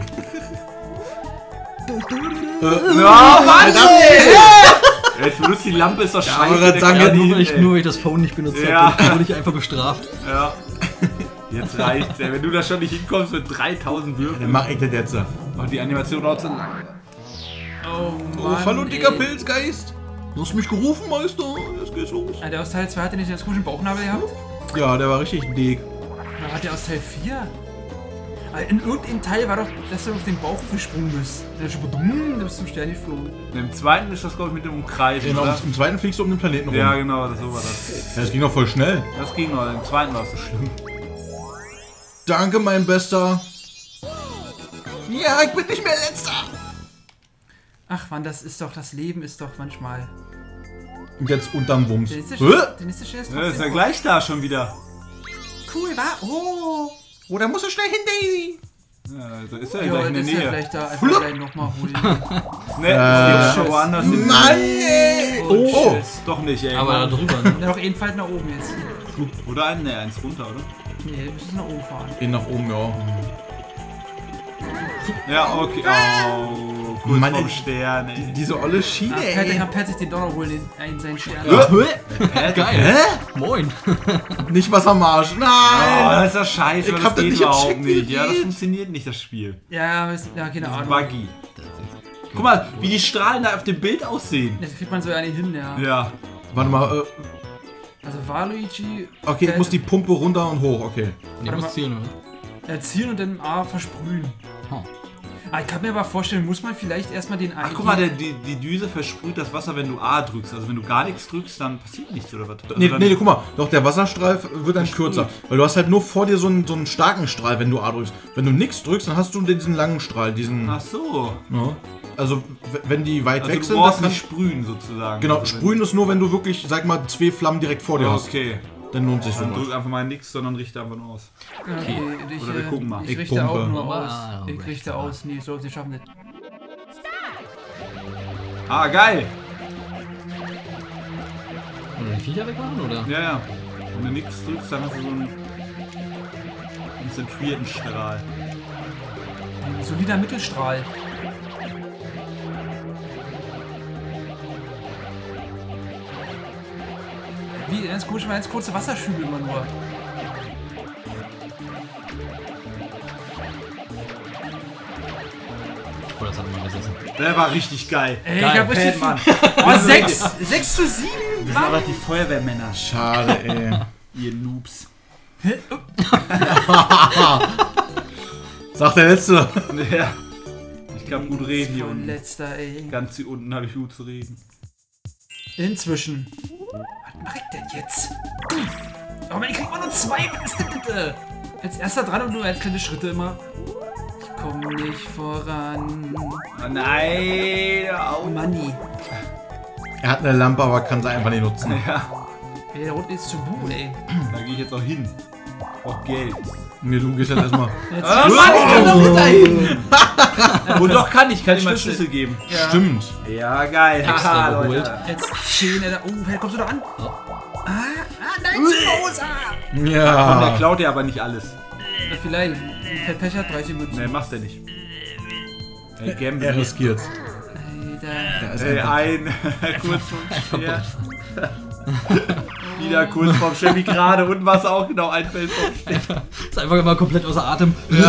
Ja, Mann! Jetzt benutzt die Lampe, ist doch scheiße. aber das der sagen kann ja Nur nicht, weil, ich, ey. nur weil ich das Phone nicht benutzt Ja. habe, wurde ich einfach bestraft. Ja. Jetzt reicht's, ey. Wenn du da schon nicht hinkommst mit dreitausend Dann Würfeln. mach ich das jetzt. Und die Animation dauert so lang. Oh, Oh, Mann, hallo, dicker ey. Pilzgeist. Du hast mich gerufen, Meister. Jetzt geht's los. Ah, der aus Teil zwei hat der nicht den komischen Bauchnabel gehabt? Ja, der war richtig dick. Oder hat der aus Teil vier? Ah, in irgendeinem Teil war doch, dass du auf den Bauch gesprungen bist. Der ist schon dumm, du bist zum Stern geflogen. Im zweiten ist das, glaube ich, mit dem Umkreis, Genau, oder? im zweiten fliegst du um den Planeten rum. Ja, genau, so war das. Ja, das ging doch voll schnell. Das ging noch, im zweiten war es so schlimm. Danke, mein Bester. Ja, ich bin nicht mehr Letzter. Ach Mann, das ist doch, das Leben ist doch manchmal. Und jetzt unterm Wumms. Der nächste, Hä? der nächste Stern ist Ja, ist ja trotzdem gleich da schon wieder. cool, war? Oh! Oh, da musst du schnell hin, Daisy. Ja, da ist er ja Ja, gleich in der das ist ja Nähe. vielleicht da einfach Flupp. gleich nochmal holen. Ne, Äh, das geht schon woanders hin. Mann, ey. Oh, Oh. shit. Doch nicht, ey. Aber da Mann. drüber, ne? Ja, noch einen Fall nach oben jetzt. Oder ein, ne, eins runter, oder? Nee, du musst nach oben fahren. Geh nach oben, ja. Ja, okay. Oh, kurz Mann, vorm ey. Stern, ey. Diese olle Schiene, Ah, Pat, ey. kann Pat sich den Donner holen, den, einen seinen Stern. Ja. Geil. Hä? Moin. Nicht was am Arsch. Oh, Nein. das ist doch scheiße, Ich das hab das geht nicht überhaupt gecheckt, wie nicht. das Ja, das geht. funktioniert nicht, das Spiel. Ja, ist- ja, keine Ahnung. Buggy. Guck mal, wie die Strahlen da auf dem Bild aussehen. Das kriegt man so ja nicht hin, ja. Ja. Warte mal, äh, Also Waluigi. okay, ich muss die Pumpe runter und hoch, okay. Nee, muss zielen, oder? Erzielen und dann A versprühen. Oh. Ah, ich kann mir aber vorstellen, muss man vielleicht erstmal den Ach, guck mal, der, die, die Düse versprüht das Wasser, wenn du A drückst. Also wenn du gar nichts drückst, dann passiert nichts, oder was? Also Nee, dann, nee, guck mal, doch der Wasserstrahl wird dann kürzer. Weil du hast halt nur vor dir so einen, so einen starken Strahl, wenn du A drückst. Wenn du nichts drückst, dann hast du diesen langen Strahl, diesen... Ach so. Ja. Also, w- wenn die weit Also weg du sind, brauchst dann nicht sprühen, sozusagen. Genau, also sprühen ist nur, wenn du wirklich, sag mal, zwei Flammen direkt vor dir hast. Okay. Dann lohnt sich Dann sowas. drück einfach mal nichts, sondern richte einfach nur aus. Okay, ich, Oder wir äh, gucken mal. Ich Ich richte pumpe. auch nur aus. Ah, Ich recht, richte aber. aus. Nee, so, sie schaffen das. Ah, geil! Oder die Viecher wegmachen, oder? Ja, ja. Wenn du nichts drückst, dann hast du so einen konzentrierten Strahl. Ein solider Mittelstrahl. Wie, ganz komisch, mal ganz kurze Wasserschübe immer nur. Oh, das hat man gesessen. Der war richtig geil. Ey, geil, ich hab richtig Mann. Oh, sechs! sechs zu sieben! Wir sind aber die Feuerwehrmänner. Schade, ey. Ihr Noobs. Sagt der Letzte. Ja. Ich kann gut reden hier Von unten. letzter, ey. Ganz hier unten habe ich gut zu reden. Inzwischen. Was mache ich denn jetzt? Aber ich krieg mal nur zwei. Was ist denn bitte? Als erster dran und nur als kleine Schritte immer. Ich komme nicht voran. Oh nein! Oh, Manni. Er hat eine Lampe, aber kann sie einfach nicht nutzen. Ja, Ey, da unten ist zu buh, ey. da gehe ich jetzt auch hin. Auch Geld. Nee, du gehst jetzt erstmal. Jetzt Ah, Mann, ich kann doch nicht dahin! Und doch kann ich, kann ich mal Schlüssel. Schlüssel geben. Ja. Stimmt. Ja, geil. Extra Haha, geholt. Leute. Jetzt zehn, Alter. Oh, hey, kommst du da an? Oh. Ah, ah, nein, zu Rosa. Und der Ja. klaut ja aber nicht alles. Ja, vielleicht. Pet Pech hat dreißig Münzen. Ne, macht er nicht. Ey, Er Gamble. riskiert. Alter. Er ist Ey, einfach- ein kurz vorm Schwert. Wieder kurz vorm Chevy gerade und was auch genau einfällt vom Stich. Ist einfach immer komplett außer Atem.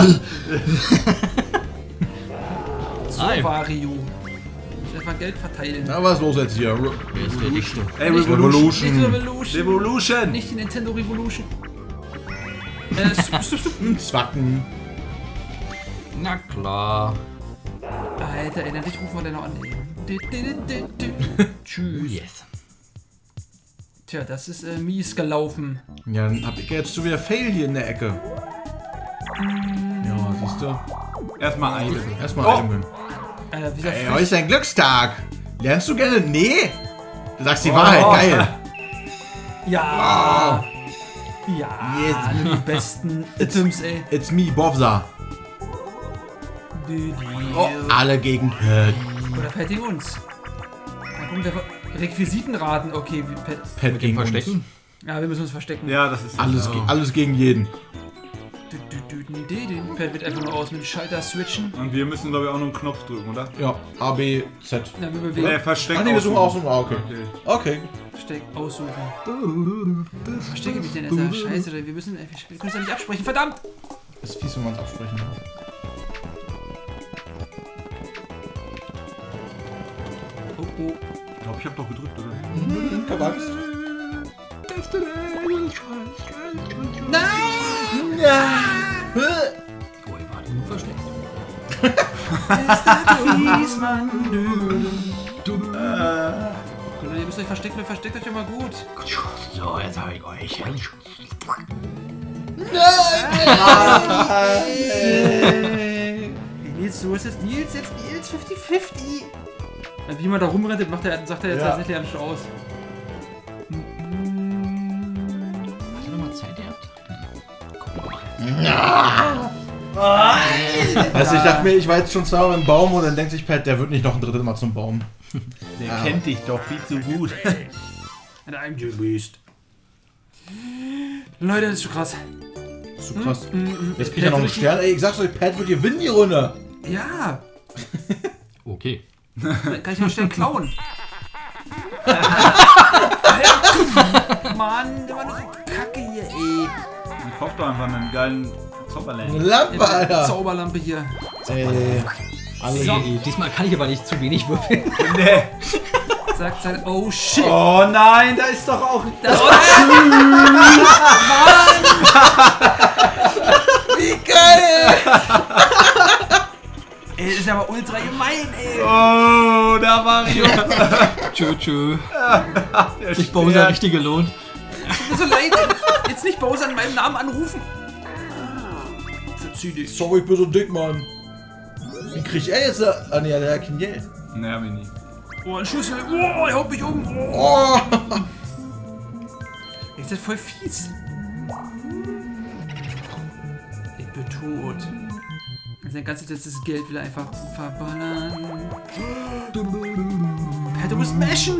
So, Ei. Vario. Ich einfach Geld verteilen. Na, was ist los jetzt hier? Re Wer ist der Nächste? Ey, Nicht Revolution. Revolution. Revolution! Nicht die Nintendo Revolution. Äh, sup, sup, sup. Ein Zwacken. Na klar. Alter, ey, dich rufen wir denn noch an. Ey. Di, di, di, di, di. Tschüss. Yes. Tja, das ist äh, mies gelaufen. Ja, dann hab ich jetzt schon wieder Fail hier in der Ecke. Ja, siehst du. Erstmal eine. Erstmal Oh. einholen. Äh, wie gesagt, Ey, heute ist dein Glückstag. Lernst du gerne? Nee. Du sagst die Oh. Wahrheit, geil. ja. Ja. Yes. Nur die besten Items, ey. It's me, Bovsa. Die, die, Oh, alle gegen Pet. Oder Pet gegen uns. Mal gucken, wer Requisitenraten. Okay, wie Pet. Pet gegen uns. Verstecken? Ja, wir müssen uns verstecken. Ja, das ist Alles, ja. ge alles gegen jeden. Du, du, du, du, du, du. Pet wird einfach nur aus mit dem Schalter switchen. Und wir müssen, glaube ich, auch noch einen Knopf drücken, oder? Ja, A, B, Z. Na, wir Nee, bewegen. versteckt Ah, nee, wir suchen aussuchen. auch so. Ah, okay. Okay. Versteck, aussuchen. Verstecke mich denn, Alter. Scheiße, wir müssen. Wir können es ja nicht absprechen. Verdammt! Das ist fies, wenn man es absprechen darf. Oh, oh. Ich glaube, ich habe doch gedrückt, oder? Keine Angst. Nein! Oh, ihr wart nur versteckt. Fies, Mann. Du. Äh. Ihr müsst euch verstecken, ihr versteckt euch immer gut. So, jetzt habe ich euch. Hey, Nils, so ist jetzt Nils, jetzt Nils fünfzig fünfzig. Wie man da rumrennt, macht er, sagt er jetzt Ja. tatsächlich alles schon aus. Hast du nochmal Zeit gehabt? Also ich dachte mir, ich war jetzt schon zweimal im Baum und dann denkt sich Pat, der wird nicht noch ein drittes Mal zum Baum. Der kennt dich doch viel zu gut. And I'm the beast. Leute, das ist schon krass. Ist so krass. Mm, Jetzt kriegt er noch einen Stern. Ey, ich sag's euch, Pat wird gewinnen die Runde. Ja, Okay. dann kann ich noch einen Stern klauen. Mann, der war nur so kacke hier, ey. Dann kauf doch einfach einen geilen Eine Zauberland. Lampe, Alter. Zauberlampe hier. Ey, alle So. Ey, diesmal kann ich aber nicht zu wenig würfeln. Nee. Sagt, sagt, oh shit. Oh nein, da ist doch auch... Das Wie geil! Ey, das ist aber ultra gemein, ey. Oh, da Mario. Tschö, tschö. Der Sich Bowser Stern. richtig gelohnt. Tut mir so leid. Jetzt nicht Bowser in meinem Namen anrufen. Verzieh dich. Sorry, ich bin so dick, Mann. Wie krieg er jetzt? Ah, ne, der hat kein Geld. Ne, hab ich nicht. Oh, ein Schlüssel. Oh, er haut mich um. Oh. Oh! Ist das voll fies. Ich bin tot. Sein ganzes letztes Geld will er einfach verballern. Ja, du musst mashen.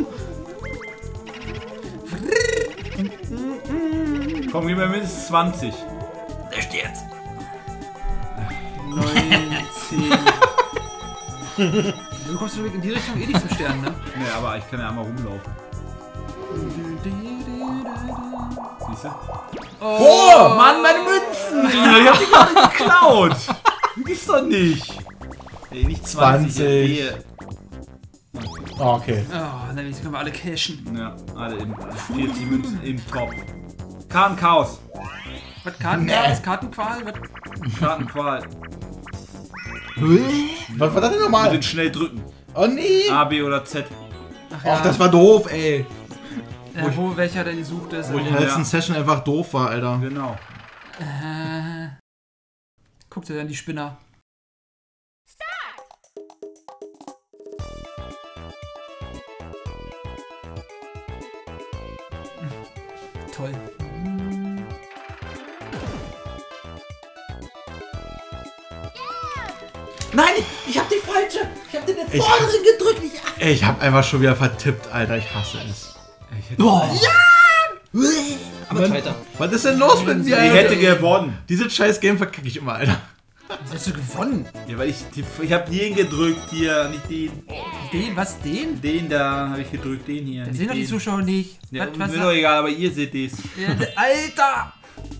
Komm, gib mir mindestens zwanzig. Der steht's. neunzehn. Du kommst in die Richtung eh nicht zum Stern, ne? Ne, aber ich kann ja einmal rumlaufen. Siehst du? Oh, Mann, meine Münzen! Ich hab die gerade geklaut! Gibt's doch nicht! Ey, nicht zwanzig. zwanzig. Hier. Ah, okay. Oh, na, jetzt können wir alle cashen. Ja, alle in vierzig Münzen im Top. Kartenchaos. Was? Kartenqual? Was? Kartenqual? Was? Kartenqual. Was war das denn Mit nochmal? den schnell drücken. Oh nee! A, B oder Z. Ach ja, Ach, das war doof, ey. ja, wo welcher denn gesucht ist. Wo ich in der letzten Session einfach doof war, Alter. Genau. Äh, guck dir dann die Spinner. Hm, toll. Nein, ich hab die falsche. Ich hab den den vorderen gedrückt. Ich, ich hab einfach schon wieder vertippt, Alter. Ich hasse es. Ich hätte, Oh. Aber Mann, Zweiter. Was ist denn los mit mir, ich Alter? hätte gewonnen. Dieses scheiß Game verkacke ich immer, Alter. Was hast du gewonnen? Ja, weil ich, die, ich hab den gedrückt hier, nicht den. Den? Was? Den? Den da habe ich gedrückt, den hier. Das nicht sehen doch die den. Zuschauer nicht. Ja, was, was mir doch egal, aber ihr seht es. Ja, Alter!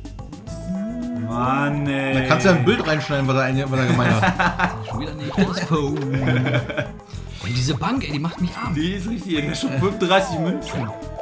Mann, ey. Da kannst du ja ein Bild reinschneiden, was er, ein- was er gemeint hat. Schon wieder nicht das Phone. Ey, diese Bank, ey, die macht mich arm. Die ist richtig, der hat schon fünfunddreißig Münzen.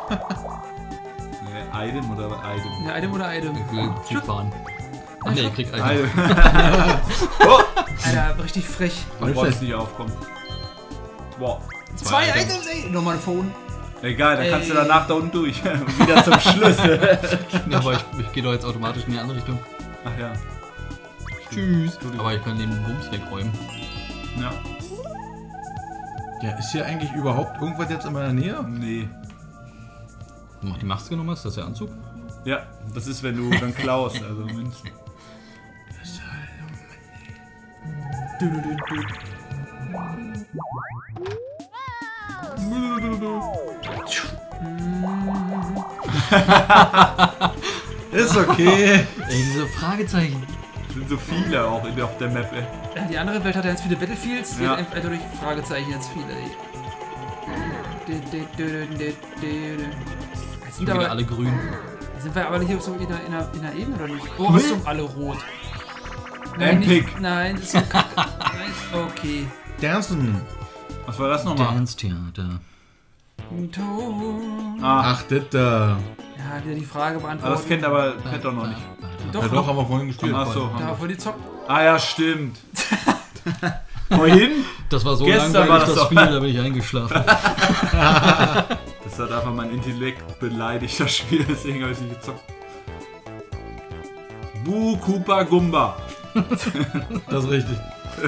Ne, Item oder was? Item? Ja, Item oder Item? Ich will Zug fahren. Ach ne, ich krieg einen. Item. Oh! Alter, richtig frech. Ich wollte es nicht aufkommen. Boah. Zwei Items, ey! Nochmal ein Phone. Egal, dann kannst du Ey. danach da unten durch. Und wieder zum Schlüssel. Ja, aber ich, ich gehe doch jetzt automatisch in die andere Richtung. Ach ja. Tschüss. Aber ich kann den Bums wegräumen. Ja. Ja, ist hier eigentlich überhaupt irgendwas jetzt in meiner Nähe? Nee. Mach die Maske nochmal, ist das der Anzug? Ja, das ist, wenn du dann klaust, also Münzen. Du, du, du, du. Ist okay. Ey, diese Fragezeichen. Es sind so viele auch in, auf der Map, ey. Ja, die andere Welt hat ja ganz viele Battlefields, die Ja. hat einfach durch Fragezeichen ganz viele, ey. Jetzt sind, Schon wieder aber, alle grün. sind wir aber hier so in der, in der, in der Ebene oder nicht? Oh, was sind alle rot? Epic. nicht, nein, das ist so nein, okay. Dancen. Was war das nochmal? Dance Theater. Ton. Ah, Ach, das da. Ja, wieder die Frage aber beantwortet. das kennt aber Pet doch noch nicht. Doch, Ja, doch, haben wir vorhin gespielt. Ach so. da voll die Zock. Ah ja, stimmt. Wohin? Das war so Gestern langweilig, war das das doch. Spiel, da bin ich eingeschlafen. Das hat einfach mein Intellekt beleidigt, das Spiel, deswegen habe ich nicht gezockt. Bu Koopa Gumba. Das ist richtig.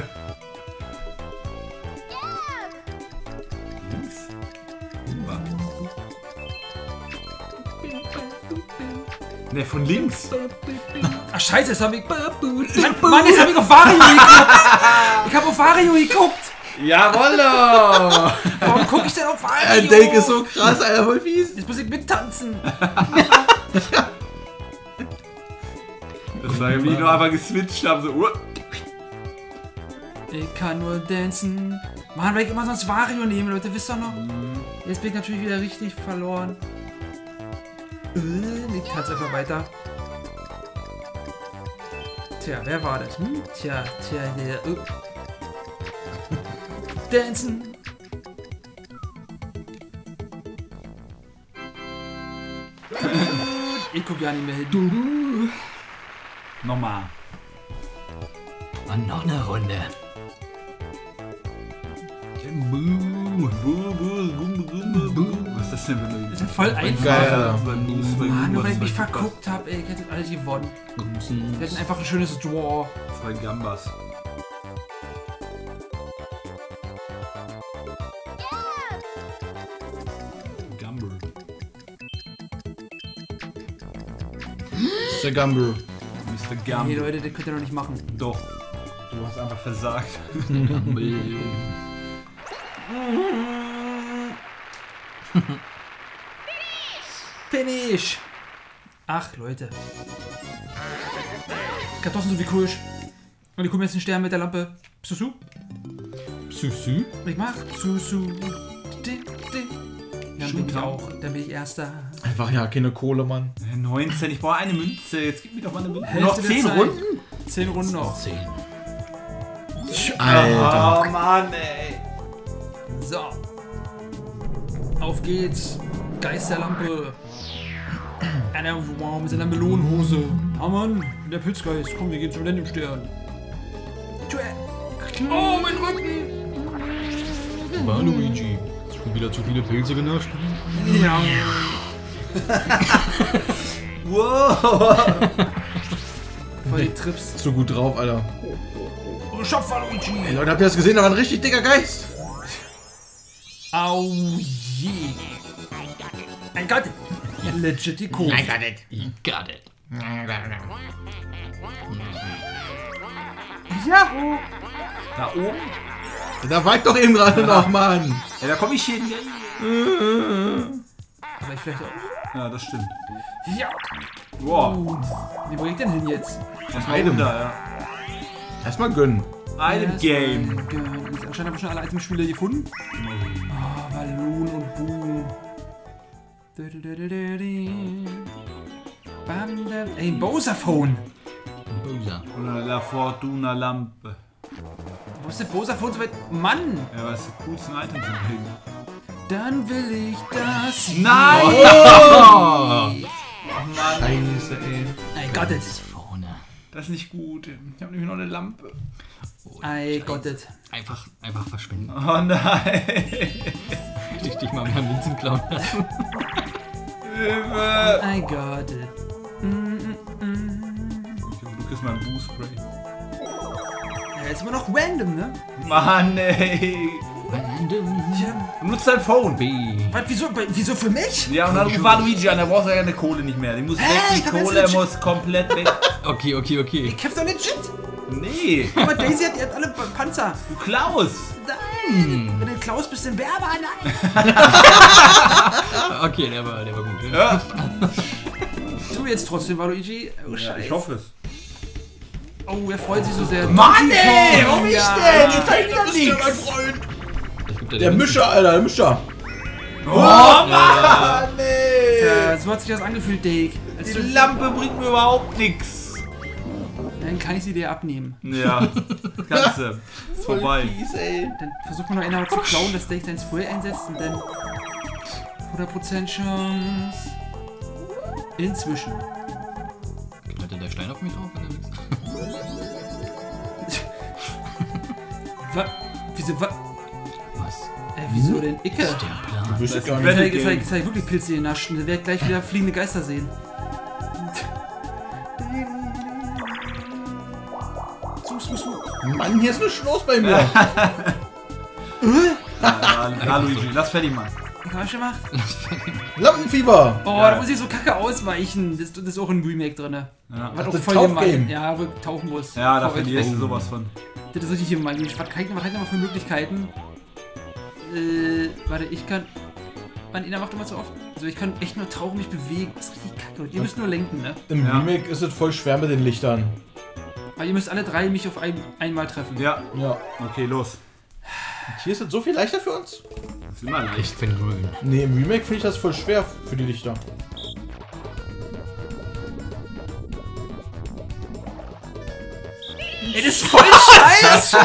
Links. Gumba. Ne, von links. Ach scheiße, jetzt hab ich... Mann, Mann, jetzt hab ich auf Wario geguckt! Ich hab auf Wario geguckt! Jawollo! Warum guck ich denn auf Der Wario? Dake ist so krass, Alter, voll fies. Jetzt muss ich mittanzen! Das war wie ich nur einfach geswitcht habe, so. Uh. Ich kann nur dancen. Mann, weil ich immer sonst Wario nehme, Leute, wisst ihr noch? Jetzt bin ich natürlich wieder richtig verloren. Äh, ich tanze einfach weiter. Tja, wer war das? Hm? Tja, tja, der. Uh. Dancen! Ich guck ja nicht mehr hin. Du, du. Nochmal. Und noch eine Runde. Buh, buh, buh, buh, buh. Was ist das denn für eine... Das ist voll einfach. Geil. Mann, nur weil ich mich verguckt habe, ey, ich hätte alle gewonnen. Wir hätten einfach ein schönes Draw. Zwei Gambas. Gumber. Das ist der Gumble. Mister Nee, Gumber. Leute, das könnt ihr doch nicht machen. Doch. Du hast einfach versagt. Finish! Ach, Leute. Kartoffeln so wie Kulsch. Und die kommen jetzt einen Stern mit der Lampe. Susu? Süßü. Ich mach Susu. Di, di. Dann bin ich Shooter. auch. Dann bin ich Erster. Einfach ja, keine Kohle, Mann. neunzehn, ich brauche eine Münze. Jetzt gib mir doch mal eine Münze. Hälfte Noch der zehn Zeit. Runden? Zehn Runden noch. zehn. Alter. Oh Mann, ey. So. Auf geht's. Geist der Lampe. Einer wow, mit seiner Melonenhose. Ah Mann, der Pilzgeist. Komm, wir gehen zum Landing-Stern. Oh, mein Rücken. Waluigi. Schon wieder zu viele Pilze genascht? Ja. Wow. Voll die Trips. Zu gut drauf, Alter. Oh, Schopf, Waluigi. Ey, Leute, habt ihr das gesehen? Da war ein richtig dicker Geist. Au je. I got it. Legit die Code. I got it. I got it. Ja. Da oben? Da war ich doch eben gerade noch, Mann. Ja, da komme ich hin. Aber ich vielleicht auch. Ja, das stimmt. Ja. Wow. Oh. Wie wo ich denn hin jetzt? Erstmal Item. runter, ja. Erstmal gönnen. Item Game. Anscheinend haben wir schon alle Itemspiele gefunden. Ah, Balloon und Boom. Ey, ein Bowser-Phone. Bowser. Oder La Fortuna Lampe. Wo ist der Bowser-Phone so weit? Mann! Ja, was ist die coolsten Items sind. Dann will ich das. Nein! Oh! Scheiße, ey. I got it. Vorne. Das ist nicht gut. Ich habe nämlich noch eine Lampe. Oh, I got it. Einfach, einfach verschwinden. Oh nein. Hätte ich dich mal mehr Münzen klauen lassen. Hilfe. I got it. Mm, mm, mm. Du kriegst mal ein Boo-Spray. Ja, jetzt immer noch random, ne? Mann, ey. Random. Ja. Nutz dein Phone. B. Was, wieso, wieso für mich? Ja, und dann ruf Waluigi an, der braucht ja keine Kohle nicht mehr. Die muss Hä? weg, Ich die hab jetzt Kohle legit- muss komplett weg. Okay, okay, okay. Ich kämpfe doch legit. Nee, Aber Daisy hat, die hat alle Panzer. du Klaus. Nein! Wenn du Klaus bist, ein Werber, nein! Okay, der war, der war gut. Ja, Du jetzt trotzdem, Waluigi. Oh, ja Scheiße. ich hoffe es. Oh, er freut sich so sehr. Mann, Donkey ey, Kong, warum ich ja. denn? Jetzt zeig doch mein nichts. Freund. Das gibt ja Der den- Mischer, Alter, der Mischer. Oh, Mann, ey. Ja, so hat sich das angefühlt, Dake. Als Die du, Lampe bringt mir überhaupt nichts. dann kann ich sie dir abnehmen. Ja, das Ganze ist vorbei. Fies, ey. Dann versucht man noch einer zu klauen, dass Dake dein Spray einsetzt und dann hundert Prozent Chance. Inzwischen. Knallt der Stein auf mich drauf? Wenn er nichts- Was? Wieso, wa? Was? Äh, wieso denn Icke? ist der Plan? Wüsste Das gar ist nicht. Jetzt habe Game. ich, jetzt hab ich, jetzt hab ich wirklich Pilze genascht und dann werde ich gleich wieder fliegende Geister sehen. Su, su, su. Mann, hier ist eine Schloss bei mir. Ja, ja, Luigi, lass fertig machen. Was hab ich gemacht? Lampenfieber. Oh, Ja. da muss ich so kacke ausweichen. Das, das ist auch ein Remake drin. Ja, Was Ach, auch das voll Tauchgame. gemein. Ja, wo ich tauchen muss. ja da Vorwärts. verlierst du sowas von. Das ist richtig gemein. Was kann ich was kann ich noch mal für Möglichkeiten? Äh, warte, ich kann... Mann, Ina macht immer zu oft. Also ich kann echt nur tauchen, mich bewegen. Das ist richtig kacke. Und ihr müsst nur lenken, ne? Im Ja. Remake ist es voll schwer mit den Lichtern. Weil ihr müsst alle drei mich auf ein, einmal treffen. Ja, Ja. okay, los. Hier ist es so viel leichter für uns? Das ist immer leicht. Ich bin grün. Nee, im Remake finde ich das voll schwer für die Lichter. Ey, das ist voll scheiße!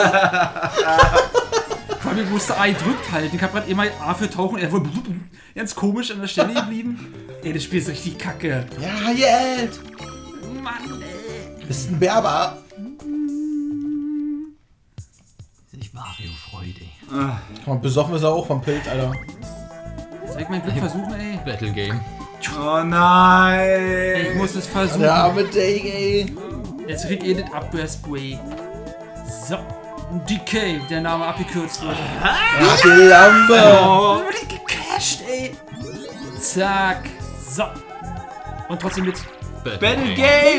Vor allem, ich musste A drückt halten. Ich hab grad immer A für tauchen. Er wurde ganz komisch an der Stelle geblieben. Ey, das Spiel ist richtig kacke. Ja, jetzt! Mann, ey. Bist ein Berber. Ich Wario-Freude. Komm, besoffen ist er auch vom Pilz, Alter. Soll ich mein Glück versuchen, ey? Battle Game. Oh nein! Ich muss es versuchen. Der arme Dave, ey. Jetzt krieg ich das Abwehrspray. So. D K, der Name abgekürzt wird. Ach, die Lampe. Oh, die gecasht, ey. Zack. So. Und trotzdem mit. Battle Game!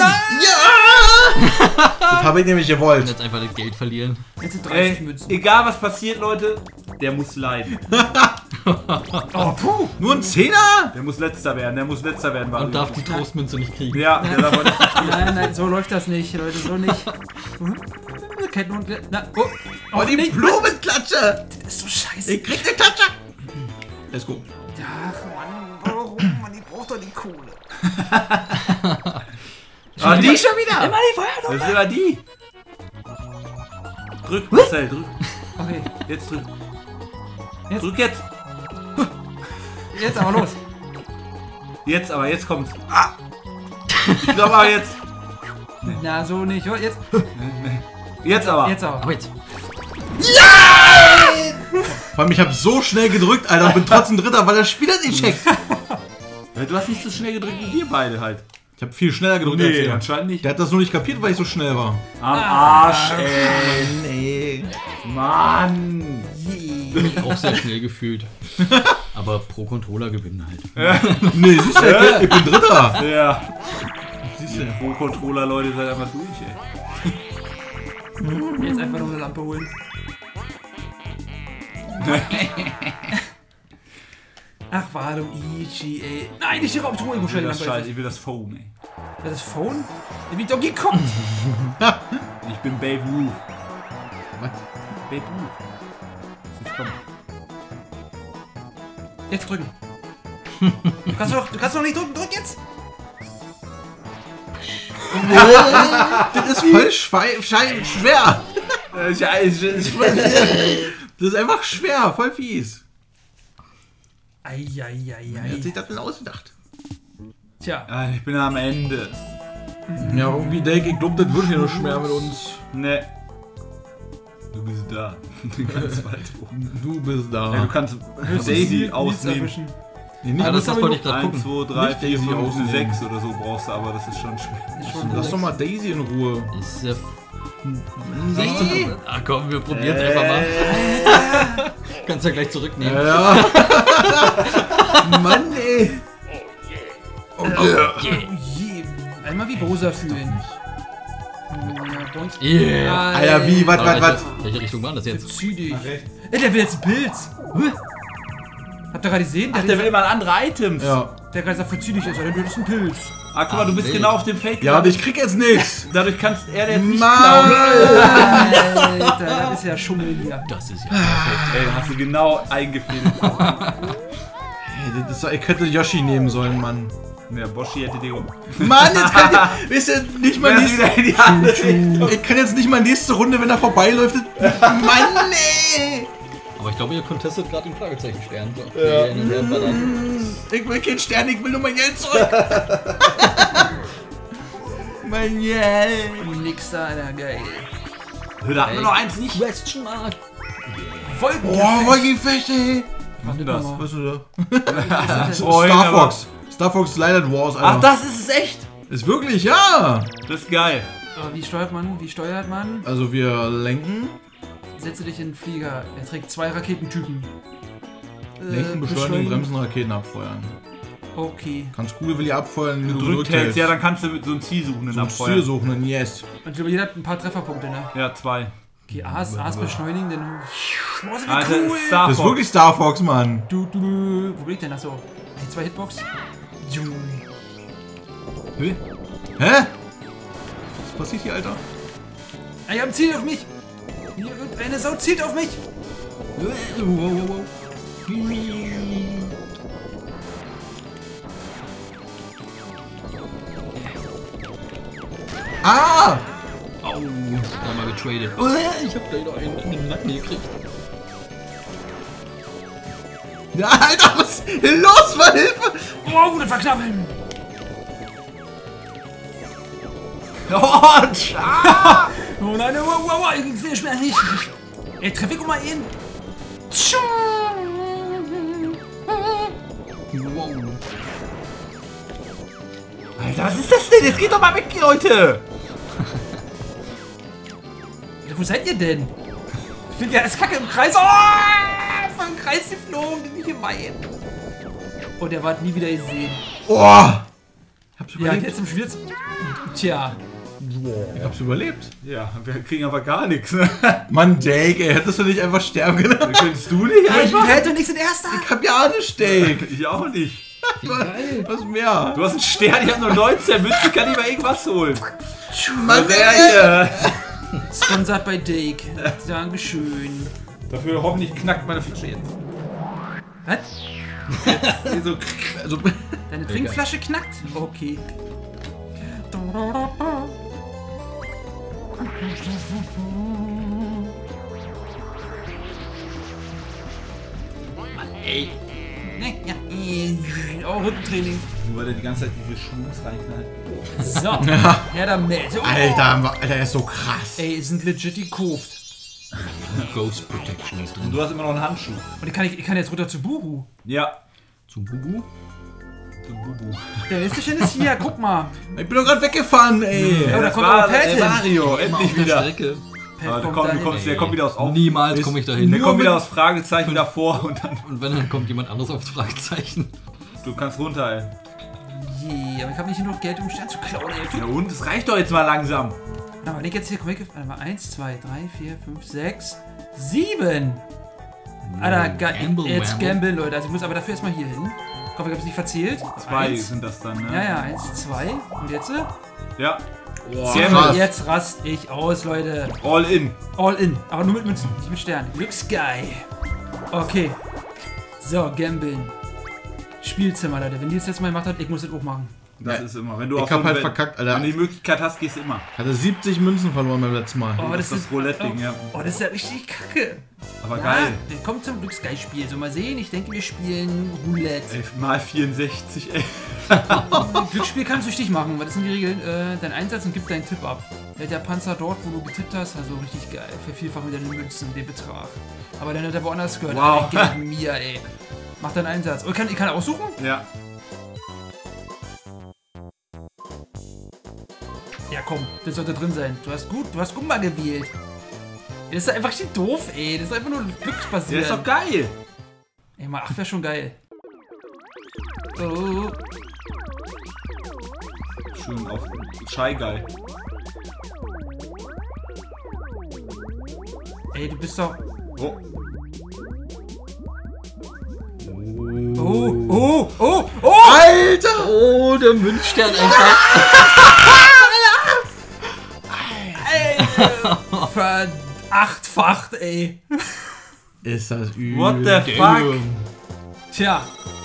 Das habe ich nämlich Und gewollt. jetzt einfach das Geld verlieren. Jetzt sind dreißig Ey, Münzen. egal was passiert, Leute, der muss leiden. Oh, puh. Nur ein Zehner? Der muss letzter werden, der muss letzter werden. Warte. Und darf die Trostmünze nicht kriegen. Ja, der darf aber nicht. Nein, nein, so läuft das nicht, Leute, so nicht. Ketten und. Na, oh, Oh, die nicht. Blumenklatsche. Das ist so scheiße. Ich krieg eine Klatsche. Let's go. Ach, Mann, warum? Mann, ich brauch doch die Kohle. Ah, die schon wieder! Immer die Feuer Das ist immer die! Drück, Marcel, drück. Okay, Jetzt drück. Jetzt. Drück jetzt! jetzt aber los. Jetzt aber, jetzt kommt's. Ah! Ich glaube aber jetzt. Na, so nicht. Oh, jetzt. Jetzt aber. Jetzt aber. Aber jetzt. Vor allem, ich habe so schnell gedrückt, Alter, und bin trotzdem Dritter, weil der Spieler nicht checkt. Du hast nicht so schnell gedrückt wie wir beide halt. Ich habe viel schneller gedrückt als Nee, er. anscheinend nicht. Der hat das nur nicht kapiert, weil ich so schnell war. Am Arsch, ey. Nee. Mann. Auch sehr schnell gefühlt. Aber pro Controller gewinnen halt. Nee, siehst du, ich, ich bin Dritter. Ja. Siehst Die du. Pro-Controller, Leute, seid einfach durch, ey. Jetzt einfach noch eine Lampe holen. Ach, Wahlung, Ichi, ey. Nein, nicht die Raumtruhe. Ich muss Ich will schnell die das Lampe. Scheiß, ich will das Foam, ey. Das ist Phone? Wie Donkey Kong. Ich bin Babe Ruth. Was? Babe Ruth. Jetzt komm. Jetzt drücken. Du kannst doch, du kannst doch nicht drücken. Drück jetzt. Das ist voll schwei- schei- schwer. Ich, ich, ich, Das ist einfach schwer, voll fies. Wer Eieieiei. hat sich das denn ausgedacht? Tja. Ah, ich bin am Ende. Ja, irgendwie denke ich, glaube, das wird hier noch schwer mit uns. Ne. Du bist da. Du kannst weit oben. Du bist Ja, da. du kannst Höchstens Daisy nichts ausnehmen. erwischen. Nee, nicht Ah, das, das wollte ich gerade eins, gucken. zwei, drei, Nicht vier, Daisy fünf, ausnehmen. sechs oder so brauchst du, aber das ist schon schwer. Lass doch mal Daisy in Ruhe. Ist, äh, nee. Ach komm, wir probieren es einfach mal. Kannst ja gleich zurücknehmen. Ja. Mann, ey. Oh je. Einmal wie Bosa fühlen. Ja, Boink. Yeah. Alter, wie, was, Aber was, was? welche, welche Richtung war das jetzt? Zieh dich. Ey, der will jetzt einen Pilz. Habt ihr gerade gesehen? Ach, der will immer andere Items. Ja. Der hat gerade gesagt, für zieh dich jetzt, dann wird es ein Pilz. Ah, guck mal, du bist nee. genau auf dem Fake. Ja, und ich krieg jetzt nichts. Dadurch kannst er jetzt nicht Mann. klauen. Alter, das ist ja Schummel hier. Das ist ja perfekt. Ey, hast du genau eingefädelt. Ey, das ist, ich hätte Yoshi nehmen sollen, Mann. Ja, Boshi hätte dir um. Mann, jetzt kann ich, wisst ihr, nicht mal Wer ist nächste, wieder in die andere Richtung? ich kann jetzt nicht mal nächste Runde, wenn er vorbeiläuft. Mann, nee. Aber ich glaube, ihr contestet gerade den Fragezeichen-Stern. So. Ja. Ich will keinen Stern, ich will nur mein Geld zurück. Mein Geld. Nix da, Alter, geil. Da hatten wir noch eins nicht. Question Mark. Folgen. Oh, Wolkenfechte, ey. Was ist das? Was ist das? Freunde, Star aber- Fox. Star Fox Slided Wars, Alter. Ach, das ist es echt. Ist wirklich, ja. Das ist geil. Aber wie steuert man? Wie steuert man? Also wir lenken, Setze dich in den Flieger. Er trägt zwei Raketentypen. lenken, Äh, beschleunigen, bremsen, Raketen abfeuern. Okay. Kannst Kugel will die abfeuern, wenn du Gedrückt gedrückt hältst, hältst. ja, dann kannst du mit so einem Zielsuchenden Zum abfeuern. Zielsuchenden, yes. Und ich glaube, jeder hat ein paar Trefferpunkte, ne? Ja, zwei. Okay, A ist, A ist beschleunigen, dann. Oh, sind wir Alter, cool. Star Das ist Fox. wirklich Star Fox, Mann. Du, du, du. Wo liegt denn das so? Die zwei Hitbox? Jung. Hä? Hä? Was passiert hier, Alter? Ah, ihr habt ein Ziel auf mich! Hier, eine Sau zielt auf mich! Ah! Au, da mal getradet. Ich hab gleich noch einen in den Nacken gekriegt. Ja, Alter, was ist denn los, Mann? Hilfe! Oh, das verknabbeln! Oh, Scha- Oh nein, wow, wow, wow, ich sehe schwer nicht. Ey, treffe ich mal ihn. Wow. Alter, was ist das denn? Jetzt geht doch mal weg, Leute! Ja, wo seid ihr denn? Ich bin ja als Kacke im Kreis. Oh! Vom Kreis geflogen, bin ich gemein. Oh, der war nie wieder gesehen. Oh! Ich hab's Ja, überlebt. jetzt im Spiel. Tja. Ich hab's überlebt. Ja, wir kriegen aber gar nichts. Ne? Mann, Jake, ey, hättest du nicht einfach sterben können? Könntest du nicht Ich einfach? hätte nichts in erster. Ich hab ja auch eine Steak. Ich auch nicht. Was mehr? Du hast einen Stern, ich hab nur neunzehn Münzen, kann ich mal irgendwas holen. Mann, Der ey. hier. Sponsert bei Dake. Dankeschön. Dafür hoffentlich knackt meine Flasche jetzt. Was? So, also, Deine Trinkflasche knackt? Okay. Ey. Oh, Rückentraining. Nur weil er die ganze Zeit diese Schwungs reinknallt. So, her damit. Oh. Alter, Alter, der ist so krass. Ey, sind legit gekauft. Ghost Protection ist drin. Du hast immer noch einen Handschuh. Und ich kann, ich kann jetzt runter zu Buhu. Ja. Zum Bubu. Du Bubu. Der Listerchen ist hier, guck mal. Ich bin doch gerade weggefahren, ey. Ja, da Das kommt war aber Pat äh, hin. Mario, Immer endlich auf der wieder. Strecke. Pat Aber du kommt komm, du dahin. kommst, der kommt wieder aufs Auf. Niemals Ist komme ich dahin. Der nur kommt wieder mit- aufs Fragezeichen davor und dann. Und wenn, dann kommt jemand anderes aufs Fragezeichen. Du kannst runter, ey. Je, aber ich habe nicht genug Geld, um Stern zu klauen, ey. Ja und? Es reicht doch jetzt mal langsam. Na, wenn ich jetzt hier, komm, ich, warte mal, eins, zwei, drei, vier, fünf, sechs, sieben. Alter, geil. Gamble, Jetzt Wamble. gambeln, Leute. Also ich muss aber dafür erstmal hier hin. Ich hoffe, ich hab's nicht verzählt. Zwei Eins. sind das dann, ne? Ja, ja, eins, zwei. Und jetzt? Ja. Boah, krass. Jetzt rast ich aus, Leute. All in. All in. Aber nur mit Münzen, nicht mit Sternen. Glücksgeil. Okay. So, gambeln. Spielzimmer, Leute. Wenn die es jetzt mal gemacht hat, ich muss das auch machen. Das Ja. ist immer. Wenn du Ich auf hab so- halt wenn- verkackt, Alter. Wenn du die Möglichkeit hast, gehst du immer. Hatte siebzig Münzen verloren beim letzten Mal. Oh, Das ist das Roulette-Ding, ja. Oh, das ist ja richtig kacke. Aber Ja, geil. wir kommen zum Glücksgeil-Spiel. So, mal sehen. Ich denke, wir spielen Roulette. elf mal vierundsechzig, ey. Glücksspiel kann süchtig machen. Was sind die Regeln? Äh, dein Einsatz und gib deinen Tipp ab. Hält der Panzer dort, wo du getippt hast, also richtig geil. Vervielfachen wieder deine Münzen, den Betrag. Aber dann hat er woanders gehört. Wow. Alter, gib mir, ey. Mach deinen Einsatz. Oh, ich kann, ich kann aussuchen? Ja. Ja, komm. Das sollte drin sein. Du hast gut, du hast gut mal gewählt. Das ist einfach richtig doof, ey. Das ist einfach nur Der glücksbasiert. ist doch geil. Ey, mal acht wäre schon geil. Oh. Schön auf Schei geil. Ey, du bist doch... Oh. Oh, oh, oh, oh! Alter! Oh, der Münzstern einfach. Verachtfacht, ey. Ist das übel. What the fuck? Tja.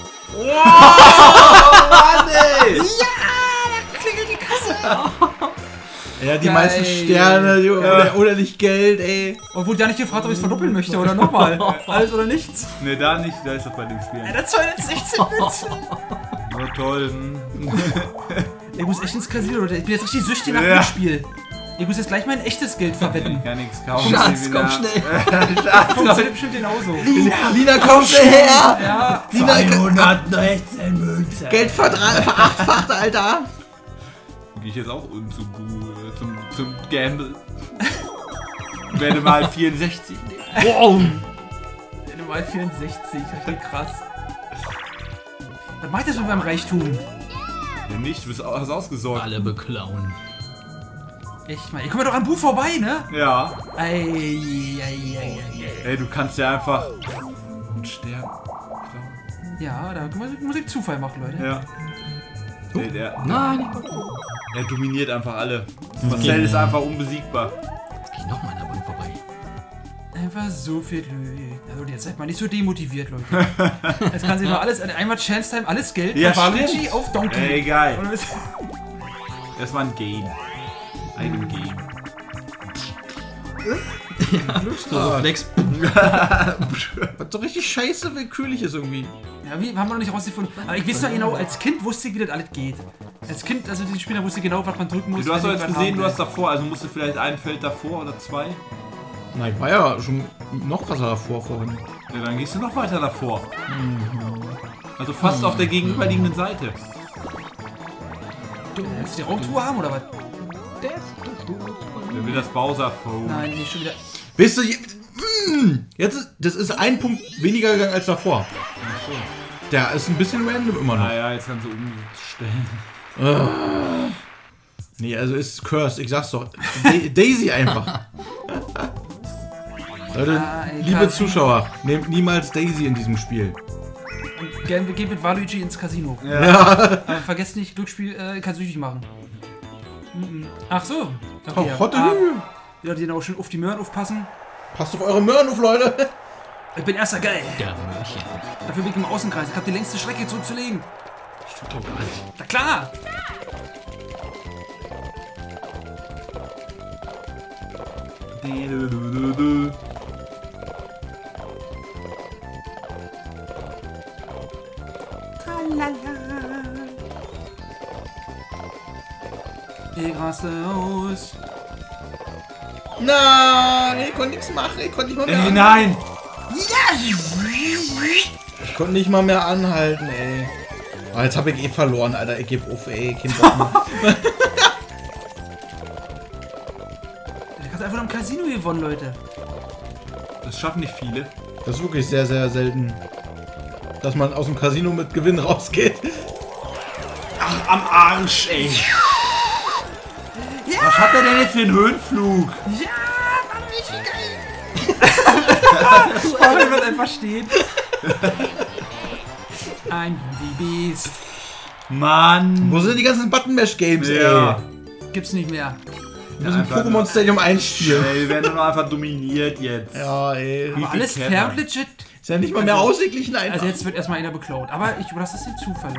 Mann, ey. Klingelt die Kasse. Ja, die Geil. meisten Sterne die, oder, oder nicht Geld, ey. Und wurde ja nicht gefragt, ob ich es verdoppeln möchte oder nochmal. Alles oder nichts. Ne, da nicht. Da ist das bei dem Spiel. Alter, zweihundertsechzehn Münzen. Oh, toll. Hm. Ich muss echt ins Casino, Leute. Ich bin jetzt richtig süchtig nach Ja. Glücksspiel. Ich muss jetzt gleich mein echtes Geld verwetten. Ich kann nichts kaufen. Schatz, komm schnell. Funktioniert bestimmt genauso. Lina, komm schnell her! Ja. Lina, zweihundertneunzehn Münzen. Geld verdra- verachtfacht, Alter! Gehe ich jetzt auch um zum, Bu- zum, zum Gamble. Werde mal vierundsechzig nehmen. Wow. Mal vierundsechzig. Richtig krass. Was macht das mit meinem Reichtum? Ja, nicht. Du bist, hast ausgesorgt. Alle beklauen. Echt mal. Ihr kommt ja doch am Buch vorbei, ne? Ja. Ei, ei, ei, ei, ei. Ey, du kannst ja einfach einen Stern klauen. Ja, da muss ich Zufall machen, Leute. Ja. Ey, der, Nein. er dominiert einfach alle. Marcel ist einfach unbesiegbar. Jetzt geh ich nochmal an der Bank vorbei. Einfach so viel Glück. Also jetzt seid mal nicht so demotiviert, Leute. Jetzt kann sich mal alles, einmal Chance Time, alles Geld Ja, von Waluigi stimmt. auf Donkey. Ey, geil. Und das- Das war ein Game. Ein Game. Reflex. Was so richtig scheiße willkürlich ist irgendwie. Ja, wie haben wir noch nicht rausgefunden. Aber ich weiß noch genau, als Kind wusste ich, wie das alles geht. Als Kind, also die Spieler wusste genau, was man drücken muss. Du hast wenn doch ich jetzt was gesehen, haben du will. hast davor, also musst du vielleicht ein Feld davor oder zwei. Na, ich war ja schon noch krasser davor vorhin. Ja, dann gehst du noch weiter davor. Also fast auf der gegenüberliegenden Seite. Du willst die Raumtour haben oder was? Wer will das Bowser-Phone? Nein, nicht schon wieder. Wisst ihr, mm, jetzt ist, das ist ein Punkt weniger gegangen als davor. Der ist ein bisschen random immer noch. Naja, jetzt kannst du umstellen. Nee, also ist cursed, ich sag's doch. Da Daisy einfach. Leute, Ah, ey, liebe Casino. Zuschauer, nehmt niemals Daisy in diesem Spiel. Und gehen geht mit Waluigi ins Casino. Ja. Aber vergesst nicht, Glücksspiel äh, kann süchtig machen. Mhm. Ach so. Okay, ja. Hotte, Ah, ja, die dann auch schon auf die Möhren aufpassen. passt auf eure Möhren auf, Leute. Ich bin erster geil. Der Möhrchen. Dafür bin ich im Außenkreis. Ich hab die längste Strecke zurückzulegen. Stimmt doch gar nicht. Na klar. Ich raste aus. Nein, ich konnte nichts machen, ich konnte nicht mal mehr Ey, nein! Ich konnte nicht mal mehr anhalten, ey. Aber jetzt habe ich eh verloren, Alter. Ich gebe auf, ey. Kein Bock mehr. Du hast einfach noch im Casino gewonnen, Leute. Das schaffen nicht viele. Das ist wirklich sehr, sehr selten, dass man aus dem Casino mit Gewinn rausgeht. Ach, am Arsch, ey! Was hat er denn jetzt für einen Höhenflug? Ja, war richtig geil. Paul wird einfach stehen. Ein Beast. Mann! Wo sind die ganzen Button-Mash-Games, Ja. ey? Gibt's nicht mehr. Wir müssen einfach Pokémon Stadium einspielen. Ey, wir werden nur einfach dominiert jetzt. Ja, ey. Wie Aber viel alles Cat fair hat? und legit. Ist ja nicht mal mehr Also- ausgeglichen einfach. Also jetzt wird erstmal einer beklaut. Aber ich überlasse es dem Zufall.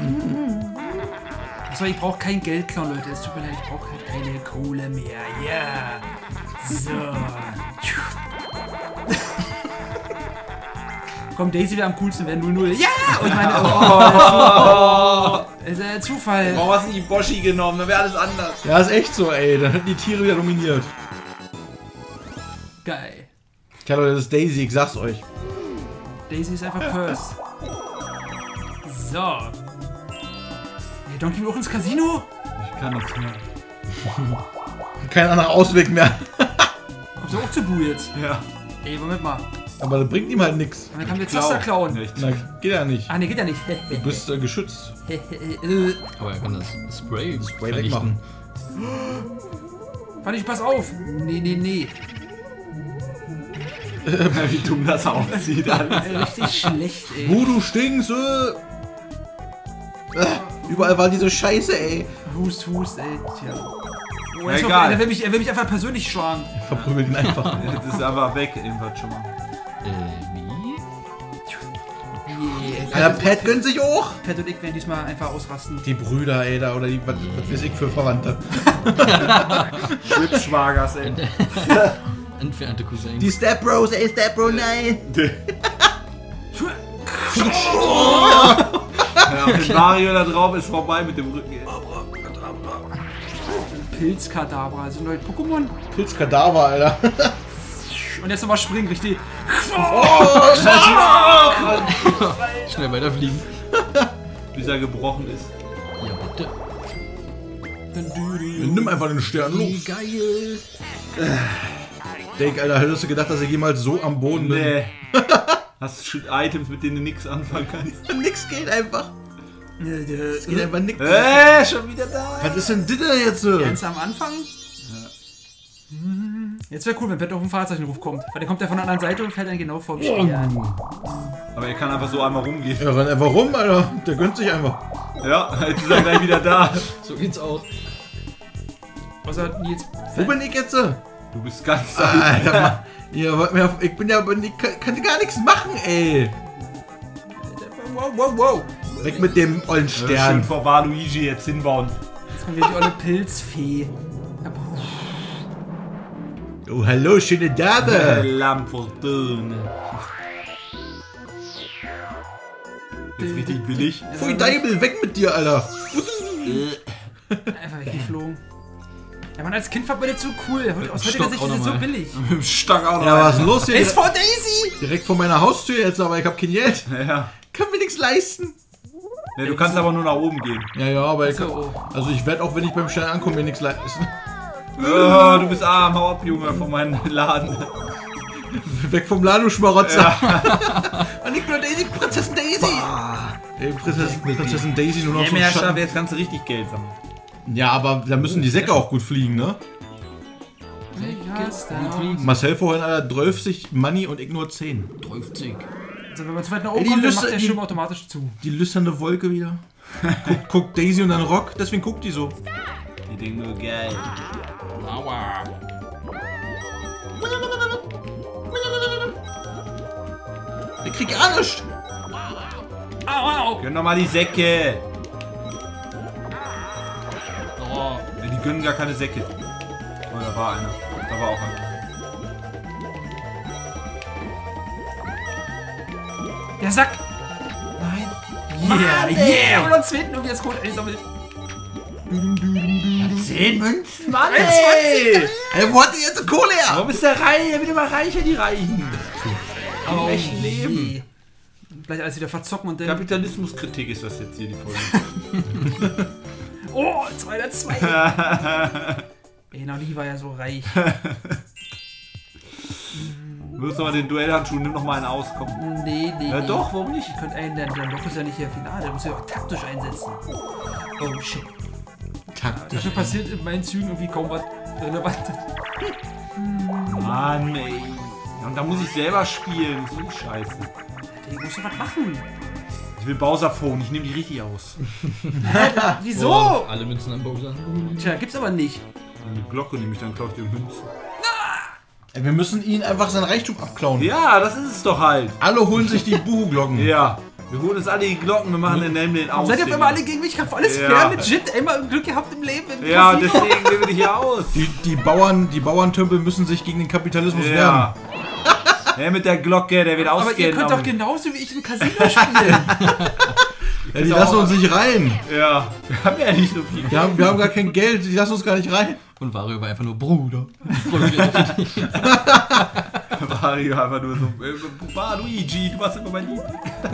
Also ich brauche kein Geld klauen, Leute. Es tut mir leid, ich brauche halt keine Kohle mehr. Ja. So. Komm, Daisy wäre am coolsten, wäre null null. Ja! Und ich meine, oh, das ist ja Zufall. Warum hast du nicht Boschi genommen? Dann wäre alles anders. Ja, ist echt so, ey. Dann hätten die Tiere wieder dominiert. Geil. Tja, Leute, das ist Daisy, ich sag's euch. Daisy ist einfach cursed. So. Hey, Donkey will auch ins Casino? Ich kann nichts mehr. Kein anderer Ausweg mehr. Kommst du auch zu Bu jetzt? Ja. Ey, Moment mal. Aber das bringt ihm halt nichts. Dann kann wir Zaster klauen. Echt. Na, geht ja nicht. Ah, ne, geht ja nicht. Du bist äh, geschützt. Aber er kann das Spray, Spray wegmachen. Warte, ich pass auf. Nee, nee, nee. Wie dumm das aussieht. Alles. Ey, richtig schlecht, ey. Bu, du stinkst, äh. Äh, Überall war diese Scheiße, ey. Hust, hust, ey. Tja. Oh, Ja, er, ist egal. auf, er, will mich, er will mich einfach persönlich schlagen. Verprügelt ihn einfach. Das ist aber weg, irgendwas schon mal. Äh, wie? Yeah. Alter, Pat gönnt sich auch. Pat und ich werden diesmal einfach ausrasten. Die Brüder, ey, da, oder die, was, was weiß ich für Verwandte. Schwibschwagers, ey. Entfernte Cousin. Die Step Bros, ey, Step Bro, nein. Ja, mit Mario da drauf ist vorbei mit dem Rücken. Pilzkadabra, also neue Pokémon. Pilzkadaver, Alter. Und jetzt nochmal springen, richtig. Schnell weiterfliegen. Bis er gebrochen ist. Ja, bitte. Nimm einfach den Stern Wie los. geil. Denk, Alter, hättest du gedacht, dass ich jemals so am Boden bin? Nee. Hast du schon Items, mit denen du nichts anfangen kannst? Nix geht einfach. Es geht einfach nix. Äh, schon wieder da. Was ist denn das denn jetzt so? Ganz am Anfang? Mhm. Jetzt wäre cool, wenn Pat auf den Fahrzeichenruf kommt. Weil der kommt ja von der anderen Seite und fährt dann genau vor dem Spiel an. Aber er kann einfach so einmal rumgehen. Ja, renn einfach rum, Alter. Der gönnt sich einfach. Ja, jetzt ist er gleich wieder da. So geht's auch. Außer Nils. Wo bin ich jetzt? Alter, Du bist ganz Mann. Ihr wollt mir auf, ich bin ja, ich kann, kann gar nichts machen, ey. Wow, wow, wow. Weg mit dem ollen Schön Stern. vor Waluigi jetzt hinbauen. Jetzt kommt wieder die olle Pilzfee. Oh, hallo, schöne Dame. Lamfortune. Jetzt richtig billig. Pfui Deibel, weg mit dir, Alter. Einfach weggeflogen. Ja, man, als Kind fand man das so cool. Aus heutiger Stock Sicht auch ist es so noch mal. billig. Mit dem Stock auch noch. Ja, was ist denn los hier? Race for Daisy! Direkt vor meiner Haustür jetzt, aber ich hab kein Geld. Ja. Kann mir nichts leisten. Ne, du kannst aber nur nach oben gehen. Ja, ja, aber ich So. kann, also ich werde auch, wenn ich beim Stern ankomme, mir nichts leisten. Oh, du bist arm, hau ab, Junge, von meinem Laden. Weg vom Laden, du Schmarotzer. Ja. Und nicht nur Daisy, Prinzessin Daisy. Ey, Prinzessin, Prinzessin Daisy nur noch so ein Herrschaft, Schatten. jetzt kannst du richtig Geld sammeln. Ja, aber da müssen die Säcke auch gut fliegen, ne? Marcel vorhin aller dreißig Money und ich nur zehn. dreißig. Also wenn man zu weit nach Ey, oben die kommt, dann Lüste- macht der die- Schirm automatisch zu. Die lüsternde Wolke wieder. Guck, guckt Daisy und dann Rock, deswegen guckt die so. Die denken nur geil. Aua. Ich krieg gar nichts. Au, au! Gönn doch mal die Säcke. Oh. Ja, die gönnen gar keine Säcke. Oh, da war einer. Da war auch einer. Der Sack! Nein. Yeah, yeah! Und uns zweiten irgendwie das Code einsammelt. Zehn Münzen, Mann, ey! Ey, wo hat die jetzt Kohle her? Warum ist der reich? Der wird immer reicher, die Reichen. Oh, echt leben. je. Gleich alles wieder verzocken und dann... Kapitalismuskritik ist das jetzt hier, die Folge. Oh, zweihundertzwei! Ey, Nali war ja so reich. Du musst mal den Duellhandschuh, nimm noch mal einen aus, komm. Nee, nee, Ja nee. doch, warum nicht? Ihr könnt einen, der, der Loch ist ja nicht hier Finale, der muss ja auch taktisch einsetzen. Oh shit. Taktisch. Dafür passiert in meinen Zügen irgendwie kaum was Relevantes. Mann, ey. Ja, und da muss ich selber spielen, das ist nicht scheiße. Ich muss doch was machen. Ich will Bowser-Phone, ich nehme die richtig aus. Wieso? Oh, alle Münzen an Bowser. Tja, gibt's aber nicht. Eine Glocke nehme ich, dann klaue ich dir Münzen. Ey, wir müssen ihnen einfach sein Reichtum abklauen. Ja, das ist es doch halt. Alle holen sich die Buhu-Glocken. Ja. Wir holen uns alle die Glocken, wir machen den Namen den aus. Seid ihr auf einmal alle gegen mich? Ich hab alles Ja. fair, legit, einmal Glück gehabt im Leben. Im Ja, Casino. deswegen nehmen wir dich hier aus. Die, die Bauern, die Bauerntümpel müssen sich gegen den Kapitalismus wehren. Ja. Der mit der Glocke, der wird Aber ihr ausgehen. könnt doch genauso wie ich im Casino spielen. Ja, die lassen uns nicht rein. Ja, wir haben ja nicht so viel. Wir haben, wir haben gar kein Geld, die lassen uns gar nicht rein. Und Wario war einfach nur Bruder. Mario einfach nur so, äh, war Luigi, du warst immer mein Liebling.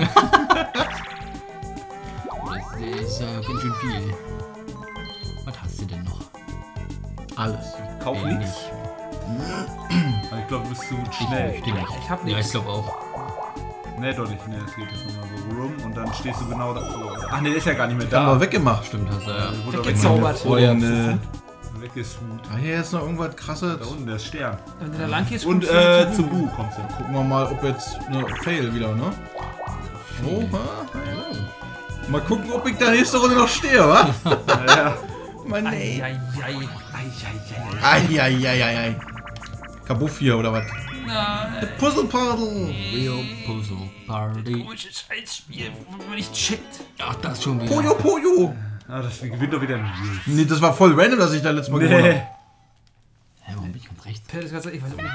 Das ist äh, ganz schön viel. Was hast du denn noch? Alles. Kauf Wenig. nichts. Ich glaube, du bist zu schnell. Ich nicht. Ich hab Ja, nichts. ich glaube auch. Nee, doch nicht. Nee, es geht jetzt nochmal so rum und dann stehst du genau davor. Ach nee, der ist ja gar nicht mehr Haben da. wir weggemacht. Stimmt, hast du ja. Wurde Weggezaubert. Freunde. Weggeswut. Ah, hier ist noch irgendwas Da krasses. unten, der ist Stern. Wenn du da lang gehst, Und kommst du äh, zu zu Buh. Bu kommst du. Gucken wir mal, ob jetzt eine Fail wieder, ne? Oha. Mal gucken, ob ich da nächste Runde noch stehe, wa? Ja. Mann, Ei, ey. ei, ei. Eieieiei. Kabuff hier, oder was? Nein. Puzzle Puzzle. Real Puzzle Party. Komisches Scheißspiel, wo man nicht checkt. Ach, das schon wieder. Pojo, Pojo. Ah, das gewinnt doch wieder ein Nils. Nee, das war voll random, dass ich da letztes Mal gewonnen Nee. habe. Hä, warum bin ich ganz rechts? Per, das Ganze, ich weiß auch nicht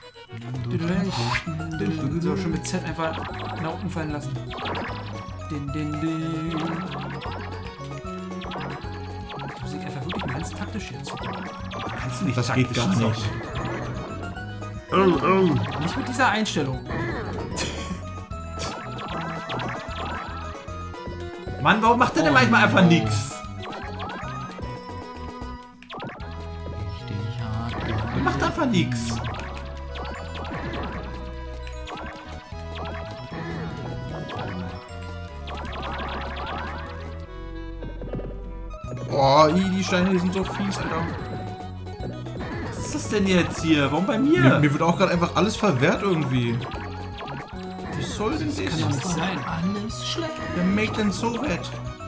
warum. So, schon mit Z einfach nach unten fallen lassen. Din, din, din. Die Musik einfach wirklich ganz taktisch jetzt. Kannst du nicht Das geht taktisch gar zocken. nicht. Nicht mit dieser Einstellung. Mann, warum macht der denn manchmal einfach nix? Richtig hart. Der macht einfach nix. Oh, ih, die Steine die sind so fies, Alter. Was ist das denn jetzt hier? Warum bei Mir, mir? mir wird auch gerade einfach alles verwehrt irgendwie. Wie soll denn das? Kann ja nicht sein. Alles schlecht. Wer macht denn so wett?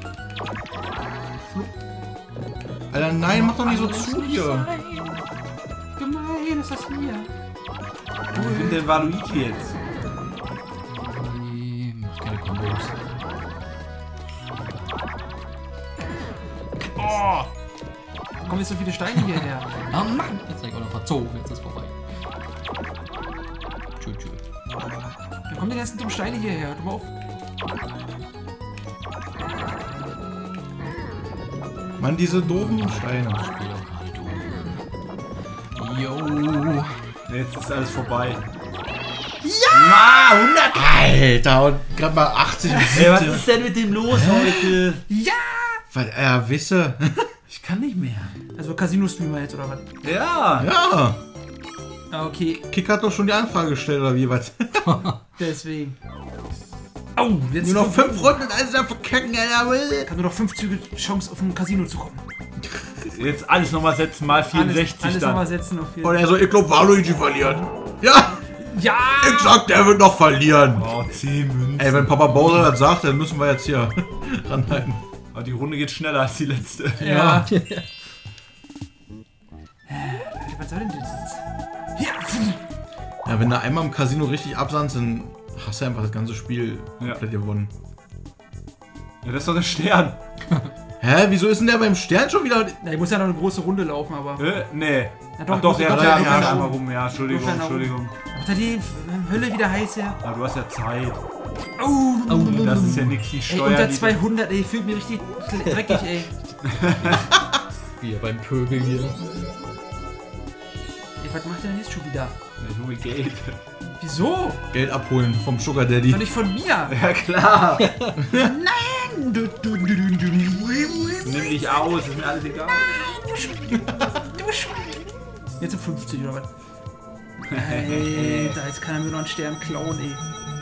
Alter, nein, mach doch nicht so zu hier. Gemein ist das hier. Wo gewinnt denn Waluigi jetzt? Nee, mach keine Kombos. Oh! Kommen jetzt so viele Steine hierher. Ah Mann, jetzt hab ich auch noch verzogen. Jetzt ist vorbei. Tschüss, tschüss. Dann kommen die ganzen dummen Steine hierher. Hör mal auf. Mann, diese doofen Steine. Ich spiele auch gerade Jo. Jetzt ist alles vorbei. Ja! hundert! Alter, und gerade mal achtzig bis Ey, was siebzig. ist denn mit dem los heute? Ja! Was, ja, wisse. Ich kann nicht mehr. Also Casino-Streamer jetzt, oder was? Ja! Ja. Ah, okay. Kick hat doch schon die Anfrage gestellt, oder wie was? Deswegen. Au, jetzt Nur noch fünf Runden und alles da verkacken, Alter. Kann nur noch fünf Züge Chance auf ein Casino zu kommen. Jetzt alles nochmal setzen, mal vierundsechzig alles, alles dann. nochmal setzen auf hier. Und er so, ich glaub, Waluigi verliert. Ja! Ja! Ich sag, der wird noch verlieren. Oh, zehn Münzen. Ey, wenn Papa Bowser das sagt, dann müssen wir jetzt hier ranhalten. Aber die Runde geht schneller als die letzte. Ja. Was soll denn das jetzt? Ja! Ja, wenn du einmal im Casino richtig absandst, dann hast du einfach das ganze Spiel Ja. komplett gewonnen. Ja, das ist doch der Stern. Hä, wieso ist denn der beim Stern schon wieder? Na, ich muss ja noch eine große Runde laufen, aber. Äh, nee. Ja, Ach doch, ich ja, muss- klar, du ja, kannst ja. einmal rum. Ja, Entschuldigung, Nur kleiner Entschuldigung. Macht da die Hölle wieder heiß, ja? Aber du hast ja Zeit. Oh, Das ist ja nichts, die ey, Steuern. unter die- zweihundert, ey, fühlt mich richtig dreckig, ey. Wie beim Pöbel hier. Ey, was macht der denn jetzt schon wieder? Ich hol mir Geld. Wieso? Geld abholen vom Sugar Daddy. Doch nicht von mir. Ja, klar. Nein! Du, du, du, du, du. Nimm dich aus, ist mir alles egal. Du Schwein. Jetzt sind fünfzig oder was? Alter, jetzt kann er mir noch einen Stern klauen, ey.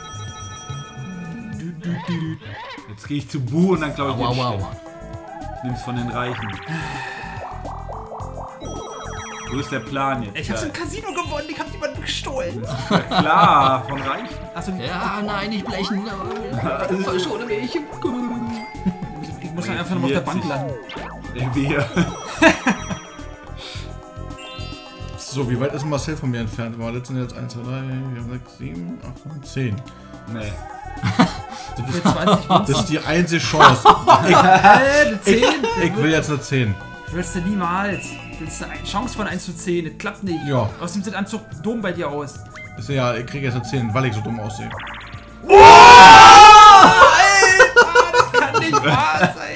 Du, du, du, du. Jetzt gehe ich zu Bu und dann glaube ich Wow, den wow. Stern. Nimm's von den Reichen. Wo ist der Plan jetzt? Ich hab's im Casino gewonnen, ich hab jemanden gestohlen. Ja, klar, von Reichen. Achso, Ja, nein, nicht blechen. Verschone mich. ich muss dann einfach noch auf der Bank landen. Wir. So, wie weit ist Marcel von mir entfernt? War das sind jetzt eins, zwei, drei, vier, sechs, sieben, acht, neun, zehn. Nee. Für zwanzig Das Münzen. ist die einzige Chance. Äh, eine zehn? Ich will jetzt eine zehn. Willst du niemals. Das ist eine Chance von eins zu zehn, das klappt nicht. Ja. Außerdem sieht Anzug dumm bei dir aus. Ist ja, ich kriege jetzt eine zehn, weil ich so dumm aussehe. Kann nicht wahr sein.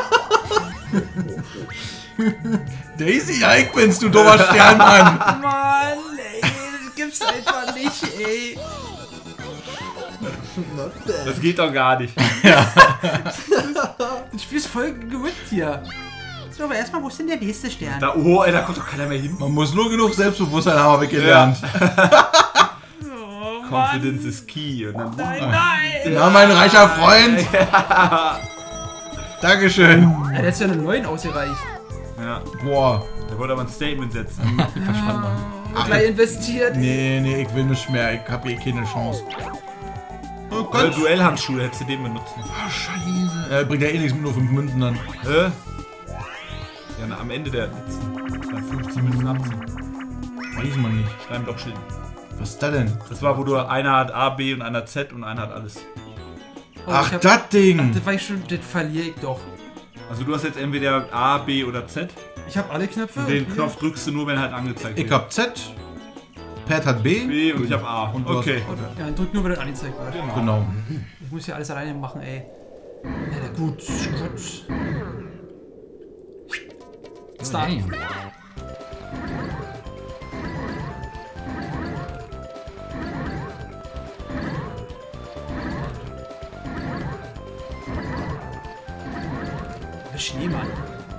Daisy, ja, ich bin's, du dummer Sternmann. Mann, ey, das gibt's einfach nicht, ey. Das geht doch gar nicht. Das Spiel ist voll gewinnt hier. So, aber erstmal, wo ist denn der nächste Stern? Da, oh, ey, da kommt doch keiner mehr hin. Man muss nur genug Selbstbewusstsein haben, habe ich gelernt. Oh, Confidence is key. Und dann, Nein, nein! Na, mein reicher Freund. Dankeschön. Ja, der hat ja eine neun ausgereicht. ja, Boah. der wollte aber ein Statement setzen. Ach, gleich investiert. Nee, nee, ich will nicht mehr. Ich habe hier keine Chance. Oh Oder Gott. Duellhandschuhe hättest du den benutzen. Oh, Scheiße. Äh, bringt ja eh nichts mit nur fünf Münzen dann. Hä? Ja, na, am Ende der letzten. Dann fünfzehn Münzen abziehen. Weiß man nicht. Schreiben doch Schild. Was ist da denn? Das war, wo du einer hat A, B und einer Z und einer hat alles. Oh, Ach, ich hab- das Ding. Das war ich schon, das verliere ich doch. Also du hast jetzt entweder A, B oder Z. Ich habe alle Knöpfe. Und den okay. Knopf drückst du nur, wenn halt angezeigt Ich wird. hab Z. Pat hat B. B und ich hab A. Und du Okay. Ja, dann drück nur, wenn das angezeigt wird. Genau. Ich muss hier alles alleine machen, ey. Ja, gut, gut. Start. Hey. Der Schneemann.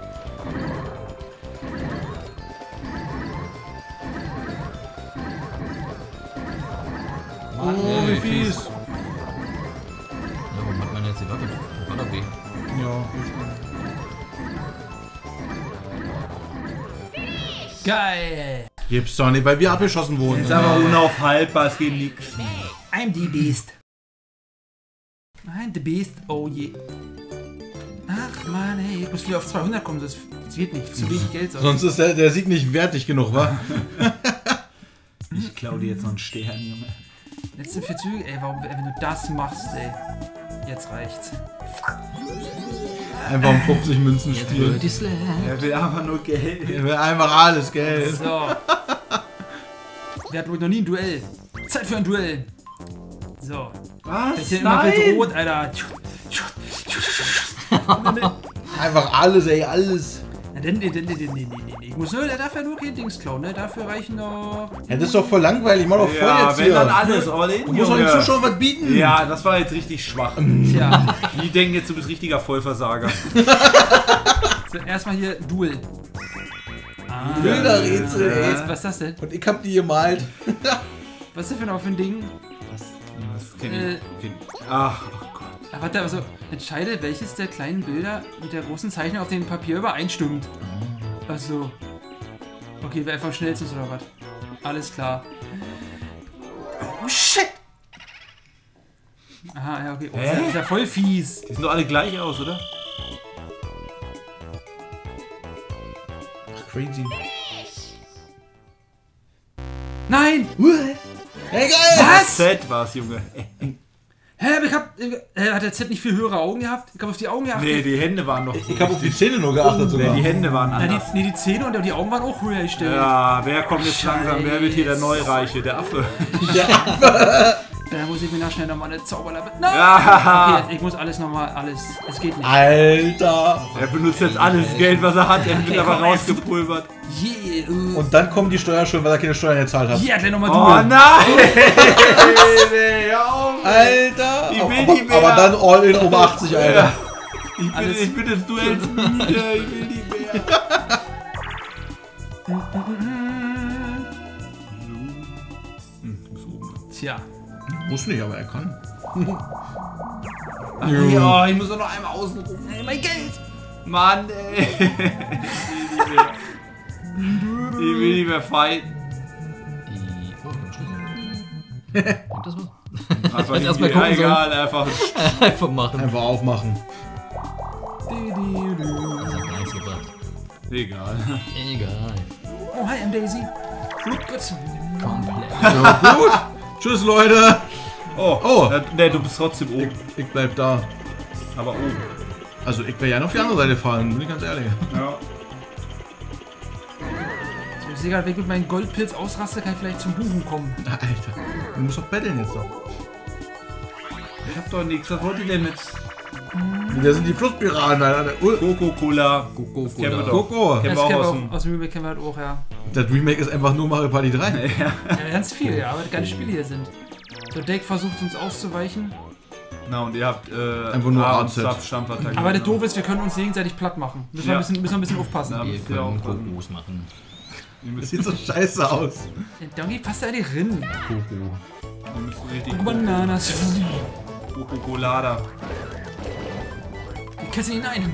Oh, wie fies. Ja, warum hat man jetzt die Waffe? Wo war der B? Ja, Geil. gibt's doch nicht, weil wir abgeschossen wurden. Ist aber unaufhaltbar, es geht nichts. I'm the Beast. I'm the Beast, oh je. Ach man, ey, ich muss wieder auf zweihundert kommen, das, das geht nicht, zu wenig Geld. Sonst. Sonst ist der, der Sieg nicht wertig genug, wa? Ich klau dir jetzt noch einen Stern, Junge. Letzte vier Züge, ey, warum, wenn du das machst, ey. Jetzt reicht's. Einfach um fünfzig Münzen spielen. Die Slam. Er will einfach nur Geld. Er will einfach alles, Geld. So. Wir hatten wohl noch nie ein Duell. Zeit für ein Duell. So. Was? Ich bin immer bedroht, Alter. Einfach alles, ey, alles. Ja, denn, nee, nee, nee, nee, nee, nee. Ich muss nur, der darf ja nur kein Dings klauen, ne? Dafür reichen noch... Ja, das ist doch voll langweilig. Mach doch voll Ja, jetzt wenn hier. dann alles, all in, Du musst doch den Junge. Zuschauern was bieten. Ja, das war jetzt richtig schwach. Tja. Die denken jetzt, du bist richtiger Vollversager. So, erstmal hier Duel. Ah. Bilderrätsel, ey. Was, was ist das denn? Und ich hab die gemalt. Was ist das denn auch für ein Ding? Das kenn Äh. ich. Kenn ich. Ach, oh Gott. Ah, warte, also entscheide, welches der kleinen Bilder mit der großen Zeichnung auf dem Papier übereinstimmt. Also. Okay, wer einfach am schnellsten ist oder was? Alles klar. Oh shit! Aha, ja, okay. Oh, ist, ja, ist ja voll fies. Die sehen doch alle gleich aus, oder? Crazy. Nein! Hey, geil! Was? Z war's, Junge. Hä, aber ich hab. Äh, hat der Z nicht viel höhere Augen gehabt? Ich hab auf die Augen geachtet. Nee, die Hände waren noch. Ich hab auf die Zähne nur geachtet sogar. Nee, die Hände waren Na, anders. die, nee, die Zähne und die Augen waren auch höher gestellt. Ja, wer kommt jetzt langsam? Wer wird hier der Neureiche? Der Affe. Da muss ich mir nach schnell nochmal eine Zauberlampe. Nein! Ja. Okay, ich muss alles nochmal, alles. Es geht nicht. Alter! Er benutzt jetzt alles Geld, was er hat. Er wird aber rausgepulvert. Yeah, uh. Und dann kommen die Steuern schon, weil er keine Steuern gezahlt hat. Yeah, gleich nochmal Oh Duel. nein! Nee, hör auf. Alter! Ich will aber, nicht mehr. aber dann all in um achtzig, Alter. Ich bin, Alles- ich bin des Duells müde. Ich will nicht mehr. Hm, du bist oben. Tja. Muss nicht, aber er kann. Ach, ja, ich muss doch noch einmal außen rum. Ey, mein Geld! Mann, ey. Ich will nicht mehr. Ich will nicht mehr fighten. I- Oh, ein Schlüssel. Kommt das was? Einfach hätte erst mal nicht gucken mehr. Egal, einfach. Einfach machen. Einfach aufmachen. Das hat mir nichts gebracht. Egal. Egal. Oh, hi, I'm Daisy. Gut. Komplett. Ja, gut. Tschüss, Leute. Oh, Oh. äh, nee, du bist trotzdem oben. Ich bleib da. Aber oben. Also, ich wäre ja auf die andere Seite fahren, bin ich ganz ehrlich. Ja. So, ich sehe gerade, wenn ich mit meinem Goldpilz ausraste, kann ich vielleicht zum Buchen kommen. Alter. Du musst doch betteln jetzt noch. Ich hab doch nichts. Was wollt ihr denn jetzt? Da sind die Flusspiraten, Alter. Uh, Coca-Cola. Coco, Das kennen wir Cola. doch. Coco. Kennen Das wir auch kennen wir aus auch, dem... aus dem Remake kennen wir halt auch, ja. Das Remake ist einfach nur Mario Party drei. Ja. Ja, ganz viel, ja, aber geile Spiele hier sind. So, Dake versucht uns auszuweichen. Na, und ihr habt äh, Einfach nur A- A und Z. Sub-Stampfattacke. Aber das Doofe ist, wir können uns gegenseitig platt machen. Müssen, wir, Ja. ein bisschen, müssen wir ein bisschen aufpassen. Ja. Wir müsst ihr können aufpassen. Kokos machen. Ihr Das müsst, sieht so scheiße aus. Der Donkey passt da nicht rein. Coco. ihr müsst richtig... Bananas. Coca-Colada. Die Kessel hinein.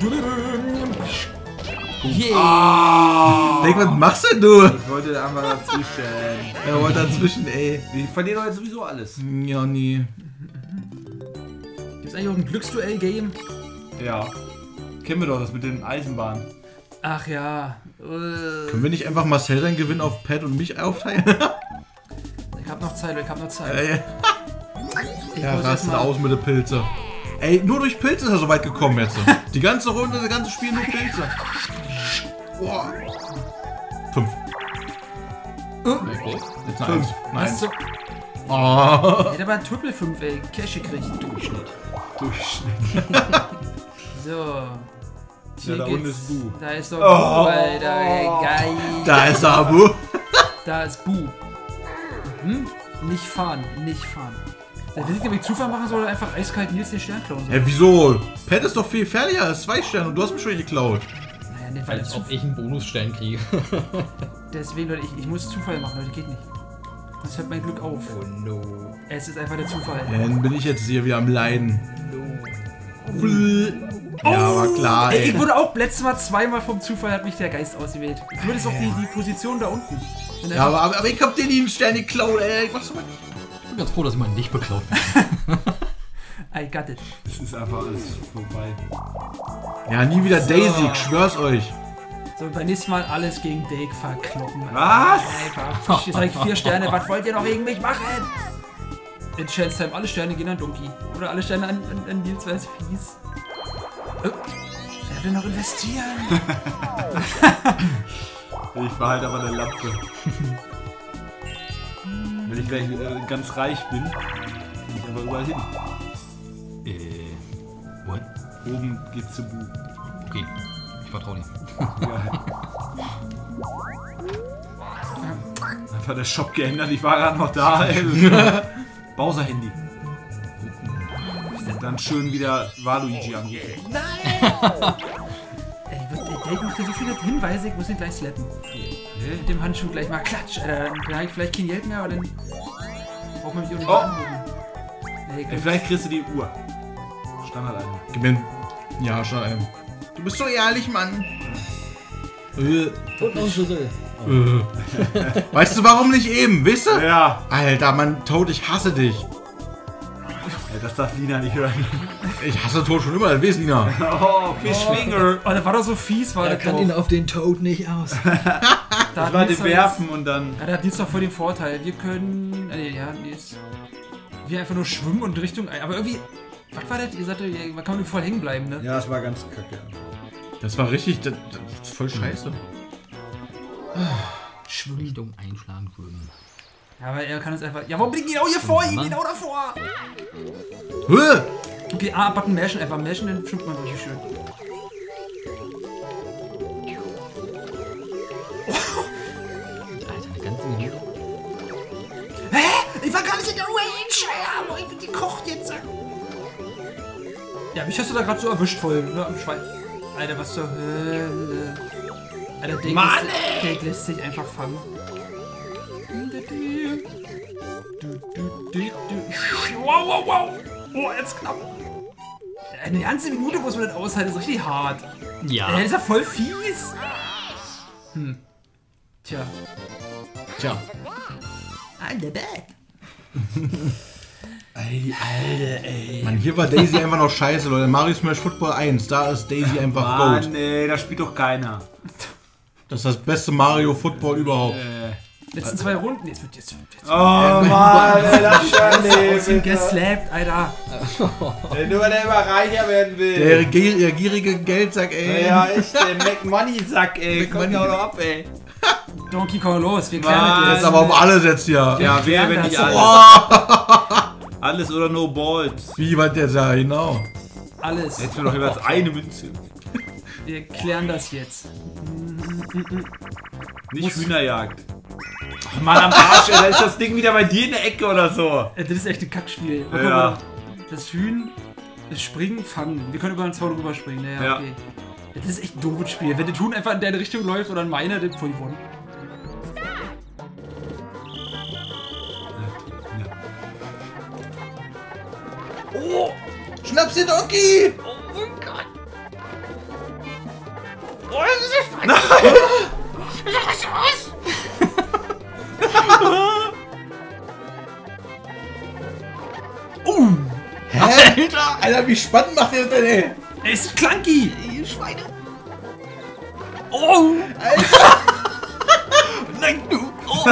Yeah. Ah! Denk, was machst denn du? Ich wollte einfach dazwischen. Er wollte dazwischen, ey. Die verlieren doch jetzt sowieso alles. Ja, nie. Gibt's eigentlich auch ein Glücksduell-Game? Ja. Kennen wir doch das mit den Eisenbahnen. Ach ja. Äh, Können wir nicht einfach Marcel seinen Gewinn auf Pat und mich aufteilen? Ich hab noch Zeit, ich hab noch Zeit. Ey, Ich ja, muss rastet erst mal- aus mit den Pilze. Ey, nur durch Pilze ist er so weit gekommen jetzt. Die ganze Runde, das ganze Spiel nur Pilze. Boah. Fünf. Okay. Jetzt eine Fünf. Eins. Was Nein. so? Oh. Hätte aber ein Triple fünf, ey. Cash gekriegt. Durchschnitt. Durchschnitt. So. Hier Ja, da geht's- unten ist Bu. Da ist doch Oh. Bu, Alter. Ey, geil. Da ist der Abu. Da ist Bu. Hm? Nicht fahren, nicht fahren. Da will ich nämlich Zufall machen soll oder einfach eiskalt Nils den Stern klauen soll. Hä, wieso? Pat ist doch viel gefährlicher als zwei Sterne und du hast mich schon geklaut. Naja, nicht weil Als es ob ich einen Bonusstern kriege. Deswegen, Leute, ich, ich muss Zufall machen, Leute, geht nicht. Das hört mein Glück auf. Oh no. Es ist einfach der Zufall. Dann bin ich jetzt hier wieder am Leiden. Ja, war klar, Ey, ich ey. wurde auch letztes Mal zweimal vom Zufall, hat mich der Geist ausgewählt. Du würdest auch die, die Position da unten. Wenn Ja, einfach- aber, aber, aber ich hab dir nie einen Stern geklaut, ey. Was soll man? Ich bin ganz froh, dass ich mal nicht beklaut bin. I got it. Es ist einfach alles vorbei. Ja, nie wieder Daisy, ich schwör's euch. So, beim nächsten Mal alles gegen Dake verkloppen. Was? Einfach. Jetzt habe ich vier Sterne. Was wollt ihr noch gegen mich machen? In Chance Time, alle Sterne gehen an Donkey. Oder alle Sterne an, an, an Nils, weil es fies. Oh, wer will noch investieren? Ich behalte aber eine Lampe. Wenn ich gleich äh, ganz reich bin, kann ich aber überall hin. Äh. What? Oben geht's zu Bu. Okay. Ich vertraue nicht. Einfach der Shop geändert, ich war gerade noch da. Bowser-Handy. Und dann schön wieder Waluigi anrufen. Ey, wird, der macht ja so viele Hinweise, ich muss ihn gleich slappen. Hä? Mit dem Handschuh gleich mal klatsch, Alter. Dann habe ich vielleicht kein Geld mehr, aber dann braucht man mich auch nicht Oh. mehr anrufen. Ey, Ey, vielleicht kriegst du die Uhr. Standard ein. Gib mir ein... Ja, schon ein. Du bist so ehrlich, Mann. Äh, Und noch ein Schlüssel. äh. Weißt du, warum nicht eben? Wisst ihr? Ja. Alter, Mann, Toad, ich hasse dich. Ja, das darf Lina nicht hören. Ich hasse Toad schon immer, das weiß Lina. Oh, Fischfinger. Oh, das war doch so fies, war Er der kann Toad. ihn auf den Toad nicht aus. Da Das hat war Nils die doch werfen und dann... jetzt- Ja, da hat Nils doch voll den Vorteil. Wir können... äh, Nee, ja, Nils. Wir einfach nur schwimmen und Richtung... ein- Aber irgendwie... Was war das? Ihr sagte, man kann nur voll hängen bleiben, ne? Ja, es war ganz kacke. Das war richtig... Das, das ist voll scheiße. Richtung einschlagen können. Ja, aber er kann uns einfach... Ja, warum blinkt genau hier vor ihm? Genau davor! Hä? Okay, A-Button mashen, einfach mashen, dann schwimmt man richtig schön. Alter, eine ganze Minute. Hä? Ich war gar nicht in der Range! Aber ich die kocht jetzt. Ja, mich hast du da gerade so erwischt voll, ne? Am Schwein. Alter, was zur Hölle. Alter, Dave Mann, lässt, Dave lässt sich einfach fangen. Wow, wow, wow! Oh, jetzt knapp. Eine ganze Minute muss man das aushalten, das ist richtig hart. Ja. Ey, das ist ja voll fies. Hm. Tja. Tja. I'm the bad. Ey, Alter, ey. Mann, hier war Daisy einfach noch scheiße, Leute. Mario Smash Football eins, da ist Daisy einfach Gold. Mann, ey, da spielt doch keiner. Das ist das beste Mario Football überhaupt. Äh. Letzten zwei Runden. Jetzt wird jetzt. jetzt Oh Mann, ey, das ist schon aus ihm geslappt, Alter. Ey, nur weil er immer reicher werden will. Der, gier- der gierige Geldsack, ey. Ja, echt, der McMoney-Sack, ey. Komm McMoney. ja auch noch ab, ey. Donkey Kong, los, wir klären Mann. das Das ist aber um alles jetzt hier. Ja, wer, wenn das. nicht alles. Oh, Alles oder no balls. wie weit der da, genau. alles. Jetzt wird doch jeweils eine Münze. Wir klären das jetzt. Nicht Hühnerjagd. Ach Mann, am Arsch, ey, da ist das Ding wieder bei dir in der Ecke oder so. Äh, Das ist echt ein Kackspiel. Guck Ja. mal, das Hühn, das Springen, Fangen. Wir können über den Zaun rüberspringen. Naja, Ja. okay. Das ist echt ein doofes Spiel. Wenn das Huhn einfach in deine Richtung läuft oder in meine, dann voll gewonnen. Oh, schnapp's den Donkey! Hä? Alter! Alter, wie spannend macht ihr das denn, ey? Es ist Clunky! Ihr Schweine. Oh! Nein, du! Oh.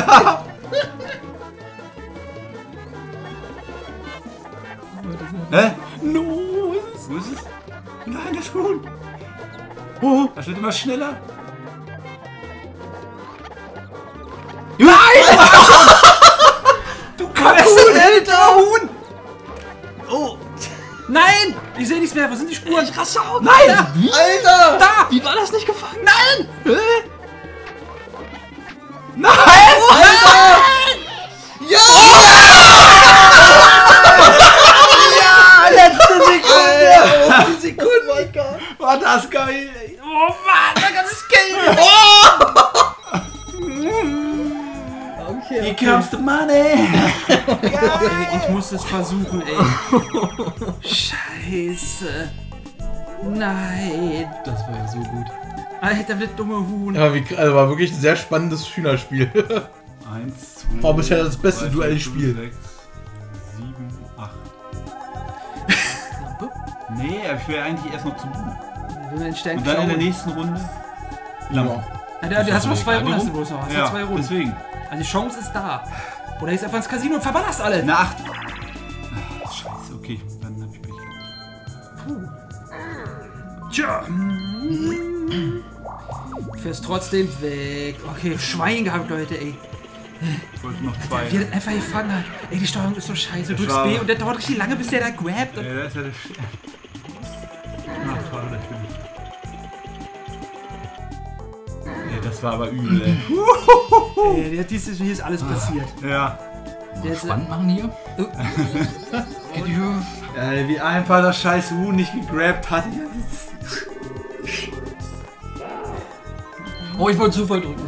Hä? No, wo ist es? Wo ist es? Nein, das Huhn. Oh, das wird immer schneller. Nein! Du kannst Alter Huhn! Oh! Nein! Ich sehe nichts mehr. Wo sind die Spuren? Ich raste auf! Nein! Da! Alter! Da! Wie war das nicht gefangen? Nein! Nein! Ja! Ja, letzte Sekunde! Oh, die Sekunde, mein Gott! War das geil, ey. Oh Mann, mein ganzes Geld! Okay. Here comes the money! Ey, ich muss es versuchen, ey. Scheiße. Nein. Das war ja so gut. Alter, das dumme Huhn. Ja, wie, also war wirklich ein sehr spannendes Hühnerspiel. Eins, zwei, War bisher das beste drei, Duellspiel. fünf, sechs, sieben, acht. Nee, aber ich will eigentlich erst noch zum Buch. Wenn wir den Stern Und dann in der klauen. nächsten Runde. Ja. Alter, du hast bloß zwei Eine Runden. Hast du Runde? bloß noch. Hast Ja, du zwei Runden. deswegen. Also die Chance ist da. Oder jetzt einfach ins Casino und verballerst alle. Eine acht. Ach, scheiße, okay. Dann hab ich Pech gehabt. Tja. Fährst trotzdem weg. Okay, Schwein gehabt, Leute, ey. Ich wollte noch zwei. Wie er das einfach gefangen hat. Ey, die Steuerung ist so scheiße. Du drückst war- B und der dauert richtig lange, bis der da grabt. Ja, da ist ja der Sch Ach, schade, der Film. Das war aber übel, ey. Ey, der, dieses, hier ist alles passiert. Ja. Der ist, Spannend machen hier. Geht die Höhe. Ey, wie einfach das scheiß Huhn nicht gegrabt hat. Oh, ich wollte Zufall drücken.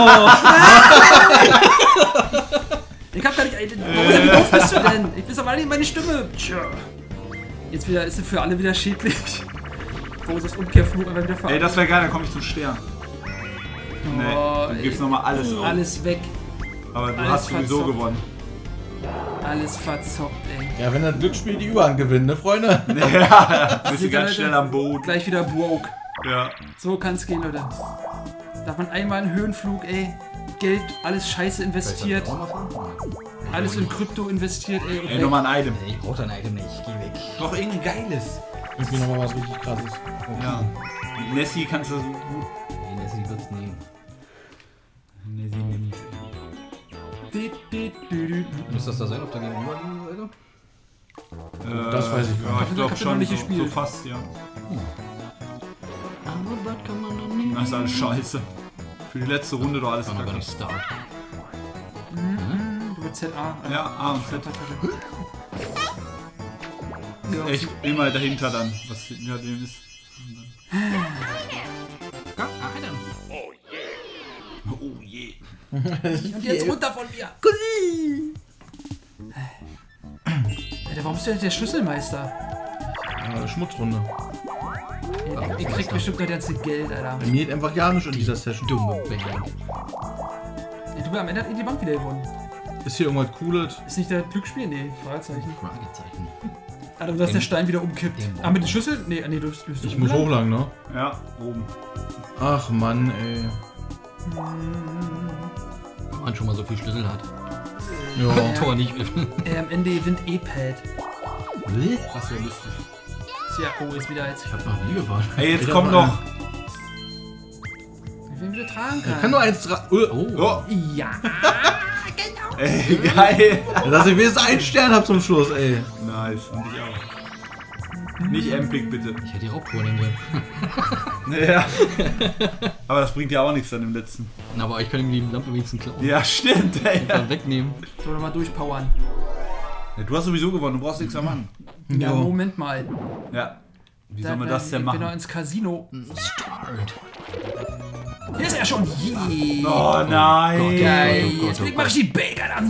ich hab gar nicht. Ey, wie doof bist du denn? Ich bin aber nicht meine Stimme. Tja. Jetzt wieder ist es für alle wieder schädlich. Wo ist das Umkehrflug einfach wieder fahren? Ey, das wäre geil, dann komme ich zum Stern. Nee, Oh, du ey. gibst nochmal alles auf. Alles weg. Aber du alles hast sowieso verzockt. gewonnen. Alles verzockt, ey. Ja, wenn das Glücksspiel die Überhand gewinnt, ne, Freunde? Ja, bist du Sind ganz Leute schnell am Boot. Gleich wieder broke. Ja. So kann's gehen, Leute. Darf man einmal einen Höhenflug, ey. Geld, alles scheiße investiert. Alles in Krypto investiert, ey. und Ey, weg. nochmal ein Item. Ich brauch dein Item nicht. Geh weg. Doch irgendein geiles. Irgendwie nochmal was richtig krasses. Ja. Mit Nessie kannst du so gut. Nee, Nessie wird's nehmen. Nessie nimmt's. Di, di, di, di. Muss das da sein auf der gegenüberliegenden Seite? Äh, Das weiß ich gar Ja, nicht. ich glaube Habt ihr noch schon. nicht So, gespielt? so fast, ja. Aber was kann man dann nehmen? Das ist alles scheiße. Für die letzte Runde doch alles Kann man gar kacke. nicht starten. Du willst Z A. Ja, A und Z. Ja, Echt immer dahinter dann, was hinter dem ist. Ah, Item. Oh je. Und jetzt runter von mir. Alter, warum bist du denn der Schlüsselmeister? Ja, Schmutzrunde. Ihr, ihr kriegt bestimmt das ganze Geld, Alter. Bei mir geht einfach gar nicht in dieser Session. Dumme Bank. Ja, du, am Ende hat ihr die Bank wieder gewonnen. Ist hier irgendwas Cooles? Ist nicht der Glücksspiel? Nee, Fragezeichen. Fragezeichen. Alter, dass der Stein wieder umkippt. Den- Ah, mit dem Schlüssel? Nee, nee, du bist Ich muss hochlang, ne? Ja, oben. Ach Mann, ey. Wenn man schon mal so viel Schlüssel hat. Ja. Tor nicht öffnen. Äh, am Ende gewinnt E-Pad. Das wäre lustig. Tja, oh, ist wieder jetzt. Ich hab noch nie gewartet. Ey, jetzt Ich kommt hab noch. Ich will wieder tragen Ich kann. kann nur eins dran. Oh. Oh, Ja. ey, geil. Dass ich wenigstens einen Stern hab zum Schluss, ey. Nice, und ich auch. Nicht Empik, bitte. Ich hätte die Raubtor nehmen sollen. Ja. Aber das bringt ja auch nichts dann im letzten. Na, aber ich kann ihm die Lampe wenigstens klauen. Ja, stimmt, ey. Einfach wegnehmen. Soll wir mal durchpowern? Ja, du hast sowieso gewonnen, du brauchst nichts mehr machen. Ja, Ja. Moment mal. Ja. Wie soll man das denn Ich bin noch machen? ins Casino. Start. Hier ist er schon. Yeah. Oh nein. Gott, Geil. oh Gott, Jetzt oh mach ich die Bacon an.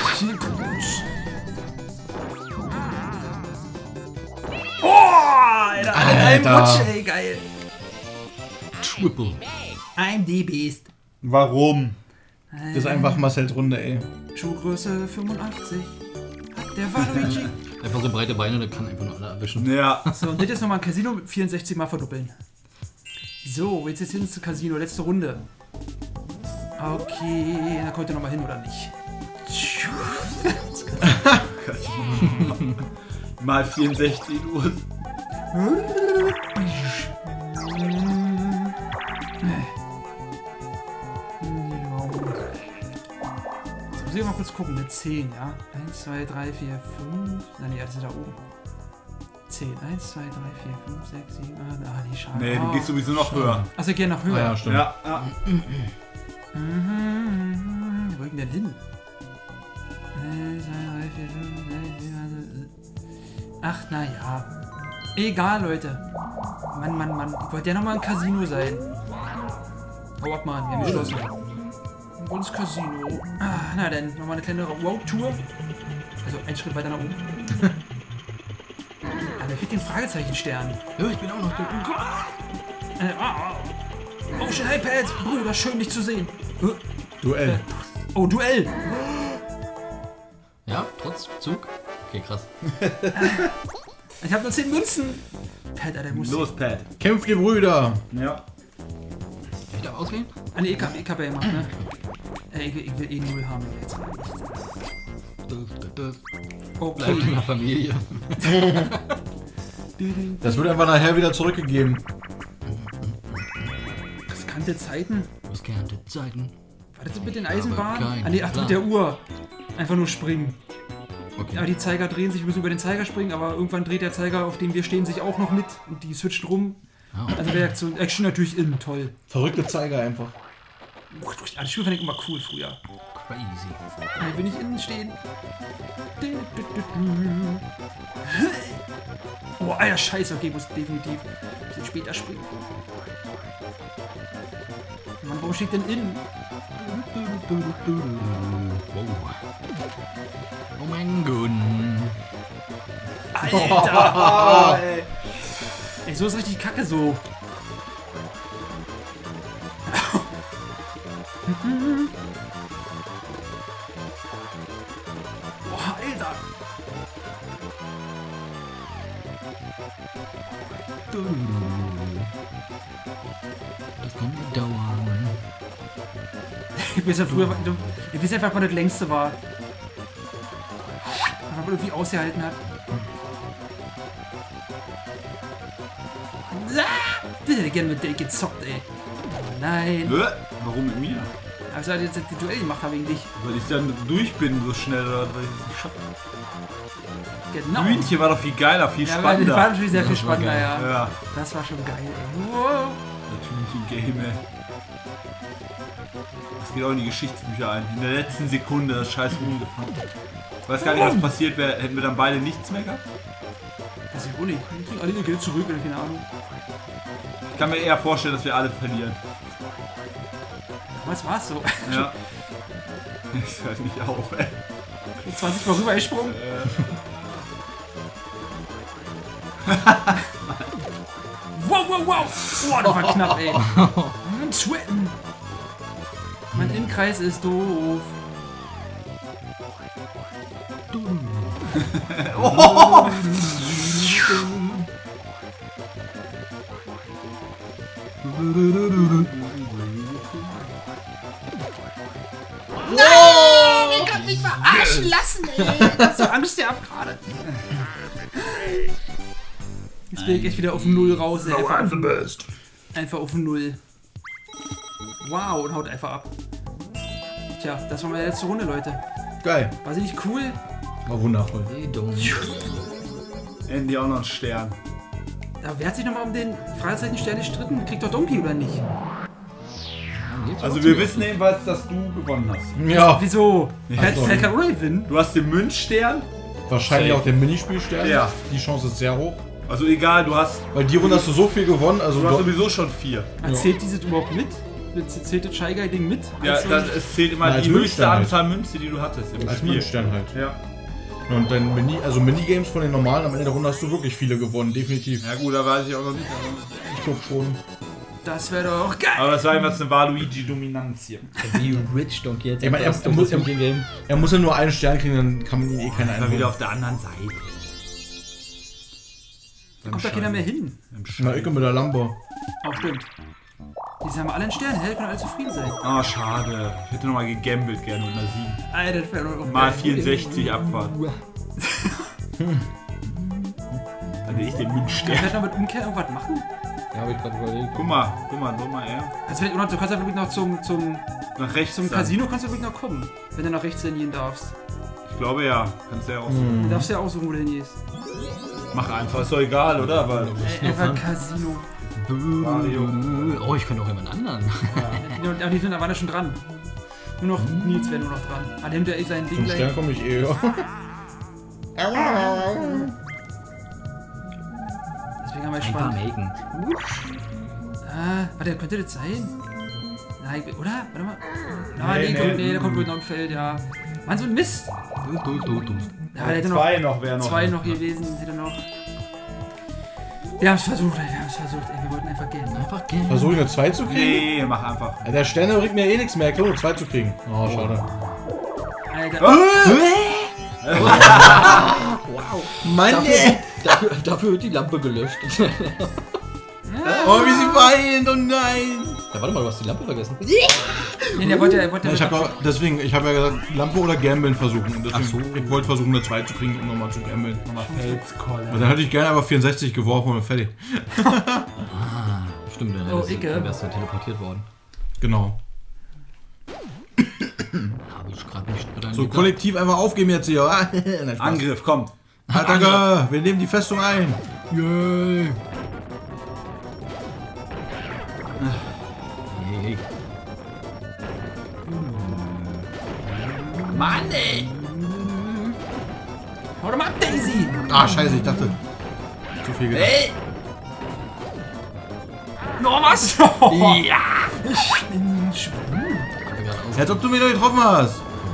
Oh, Alter. Ein Alter. Rutsch, ey, geil. Triple. I'm the beast. Warum? Das ist einfach Marcel's Runde, ey. Schuhgröße fünfundachtzig. Der Waluigi. Einfach so breite Beine, der kann einfach nur alle erwischen. Ja. So, und das ist nochmal ein Casino mit vierundsechzig mal verdoppeln. So, jetzt ist hin ins Casino, letzte Runde. Okay, da kommt er nochmal hin, oder nicht? Mal vierundsechzig Uhr. Jetzt muss ich mal kurz gucken, eine zehn, ja? eins, zwei, drei, vier, fünf. Nein, nee, das ist da oben. zehn. eins, zwei, drei, vier, fünf, sechs, sieben, acht. Ah, nee, schade. Nee, du gehst sowieso noch höher. Achso, ich gehe noch höher. Ah, ja, stimmt. Ja, ja. Mhm. Wo ging denn hin? eins, zwei, drei, vier, fünf, sechs, sieben, ach, naja. Egal, Leute. Mann, Mann, Mann. Ich wollte ja nochmal ein Casino sein. Hau ab, Mann. Wir haben geschlossen. Und ins Casino. Ah, na dann, nochmal eine kleine Roadtour. Also einen Schritt weiter nach oben. Aber ich krieg den Fragezeichenstern. Ja, ich bin auch noch da. Äh, ah, oh, oh, shit, iPad. Bruder, schön, dich zu sehen. Äh, Duell. Oh, Duell. Ja, trotz Zug. Okay, krass. Ich hab nur zehn Münzen. Pat, Alter, muss. Los, Pat. Kämpft die Brüder. Ja. Ich darf auswählen? Ah, nee, ich hab, ich hab ja gemacht, ne? Ey, ich, will- ich will eh null haben jetzt. Bleibt Okay. in der Familie. Das wird einfach nachher wieder zurückgegeben. Riskante Zeiten. Riskante Zeiten. War das mit den Aber Eisenbahnen? kein Ah, nee, ach, Plan. mit der Uhr. Einfach nur springen. Okay. Aber die Zeiger drehen sich, wir müssen über den Zeiger springen, aber irgendwann dreht der Zeiger, auf dem wir stehen, sich auch noch mit und die switcht rum. Oh. Also Reaktion, Action natürlich innen, toll. Verrückte Zeiger einfach. Das Spiel fand ich immer cool früher. Crazy. Ich will nicht innen stehen. Oh, Alter, scheiße. Okay, muss definitiv ein bisschen später spielen. Mann, warum steht denn innen? Wow. Oh mein Gott. Alter! ey. ey, so ist richtig kacke so. Boah, Alter! Das kann nicht dauern. Ich weiß ja früher, du- ich weiß einfach, was das längste war. Was man irgendwie ausgehalten hat. Ah, das hätte ich gerne mit Dave gezockt, ey. Nein. Hä? Warum mit mir? Also hat jetzt das Duell gemacht habe wegen dich. Weil ich dann durch bin so schnell oder weil ich es nicht schaffe. Genau. Hühnchen war doch viel geiler, viel Ja, weil das war spannender. natürlich sehr viel Das war spannender, geil. ja. Ja, Das war schon geil, ey. Wow. das Hühnchen-Game, ey. Das geht auch in die Geschichtsbücher ein. In der letzten Sekunde das scheiß Huhn gefangen. Ich weiß gar nicht, was passiert wäre. Hätten wir dann beide nichts mehr gehabt? Das ist ja wohl nicht. Wir kriegen alle ihr Geld zurück oder keine Ahnung. Ich kann mir eher vorstellen, dass wir alle verlieren. Was war's so? Ja. Das hört nicht auf, ey. zwanzig Mal rübergesprungen. Wow, wow, wow! Boah, das war knapp, ey. Ein Sweaten. Mein Innenkreis ist doof. Nein! Ich hab mich verarschen lassen, ey! Ich hab so Angst gehabt gerade. Jetzt bin ich echt wieder auf Null raus, ey. Einfach auf, best. einfach auf Null. Wow, und haut einfach ab. Tja, das war meine letzte Runde, Leute. Geil. War sie nicht cool? War wundervoll. Hey, dumm. Andy auch noch einen Stern. Aber wer hat sich nochmal um den Fragezeichen-Stern gestritten? Kriegt doch Donkey oder nicht? Also wir wissen jedenfalls, dass du gewonnen hast. Ja, Wieso? Wer so. wer kann ohne gewinnen? Du hast den Münzstern. wahrscheinlich Safe. auch der Minispielstern. Ja. Die Chance ist sehr hoch. Also egal, du hast, Weil die Runde hast du so viel gewonnen. Also du hast do- sowieso schon vier. Zählt dieses überhaupt mit? Zählt das Shy Guy Ding mit? Ja, Also- das, es zählt immer Na, als die höchste Münzstern halt. Anzahl Münze, die du hattest im als Spiel. Minispielstern halt. Ja. Und dann Mini, also Minigames von den normalen, am Ende der Runde hast du wirklich viele gewonnen, definitiv. Ja gut, da weiß ich auch noch nicht. Ich glaube schon. Das wäre doch geil! Aber das war jedenfalls eine Waluigi-Dominanz hier. Wie rich Donkey jetzt. Ich meine, er, das er, muss, er, Game. er muss ja nur einen Stern kriegen, dann kann man ihn eh keinen Mal wieder einholen. auf der anderen Seite. Da kommt da keiner mehr hin. Na, ich mit der Lambo. Oh, stimmt. Die haben alle einen Stern, hell, können alle zufrieden sein. Oh, schade. Ich hätte nochmal gegambelt gerne mit einer sieben. Alter, das wäre doch Mal geil. vierundsechzig Abfahrt. Dann hätte ich den Ja, Münzstern. vielleicht noch mit Umkehr irgendwas machen? Ja, hab ich gerade überlegt. Guck mal, guck mal, guck mal, ey. Also vielleicht, oder du kannst ja wirklich noch zum, zum, Nach rechts. zum dann. Casino kannst du wirklich noch kommen. Wenn du nach rechts hingehen darfst. Ich glaube ja. Kannst du ja auch. Du darfst ja aussuchen, wo du hingehst. Mach einfach, ist doch egal, oder? Weil Ey, einfach Casino. Mario. Oh, ich könnte auch jemand anderen. Ja, aber die sind, da waren ja schon dran. Nur noch Nils wäre nur noch dran. Ah, der nimmt ja eh sein Ding Zum gleich. Stern komme ich eh. Deswegen haben wir Einfach gespannt. melken. Ah, warte, könnte das sein? Nein, oder? Warte mal. Ah, Nee, nee, nee. kommt, nee, der kommt wohl noch im Feld, ja. Mann, so ein Mist. Du, du, du, du. Ja, der hätte noch Zwei noch wäre noch. zwei noch gewesen, hätte noch. Wir haben es versucht, ey, wir haben es versucht, ey, wir wollten einfach gehen. Einfach gehen. Versuche ich eine zwei zu kriegen? Nee, mach einfach. Ja, der Sterne bringt mir eh nichts mehr. Klar, zwei zu kriegen. Oh, schade. Alter. Mann, Dafür, dafür, dafür wird die Lampe gelöscht. Oh, wie sie weint, oh nein. Ja, warte mal, du hast die Lampe vergessen. Nee, der wollte, der wollte. Ja, ich habe ja, deswegen, ich habe ja gesagt, Lampe oder Gambeln versuchen. Und deswegen, Ach so. ich wollte versuchen, eine zwei zu kriegen, um nochmal zu gambeln. Nochmal Felskoller. Und dann hätte ich gerne aber vierundsechzig geworfen und fertig. Ah, stimmt, dann Oh, wärst du- Icke. dann wärst du teleportiert worden. Genau. Habe ich gerade nicht dran So, gedacht. kollektiv einfach aufgeben jetzt hier. Ah, nein, Spaß. Angriff, komm. Attacke, wir nehmen die Festung ein. Yay. Hey, hey. Mann, ey! Hau doch mal ab, Daisy! Ah, scheiße, ich dachte. Zu viel gedacht. Ey! Noch was? Ja! Als ob du mich doch getroffen hast.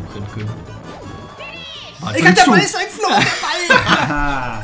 Ich hab dabei ist ein Floh, der Ball!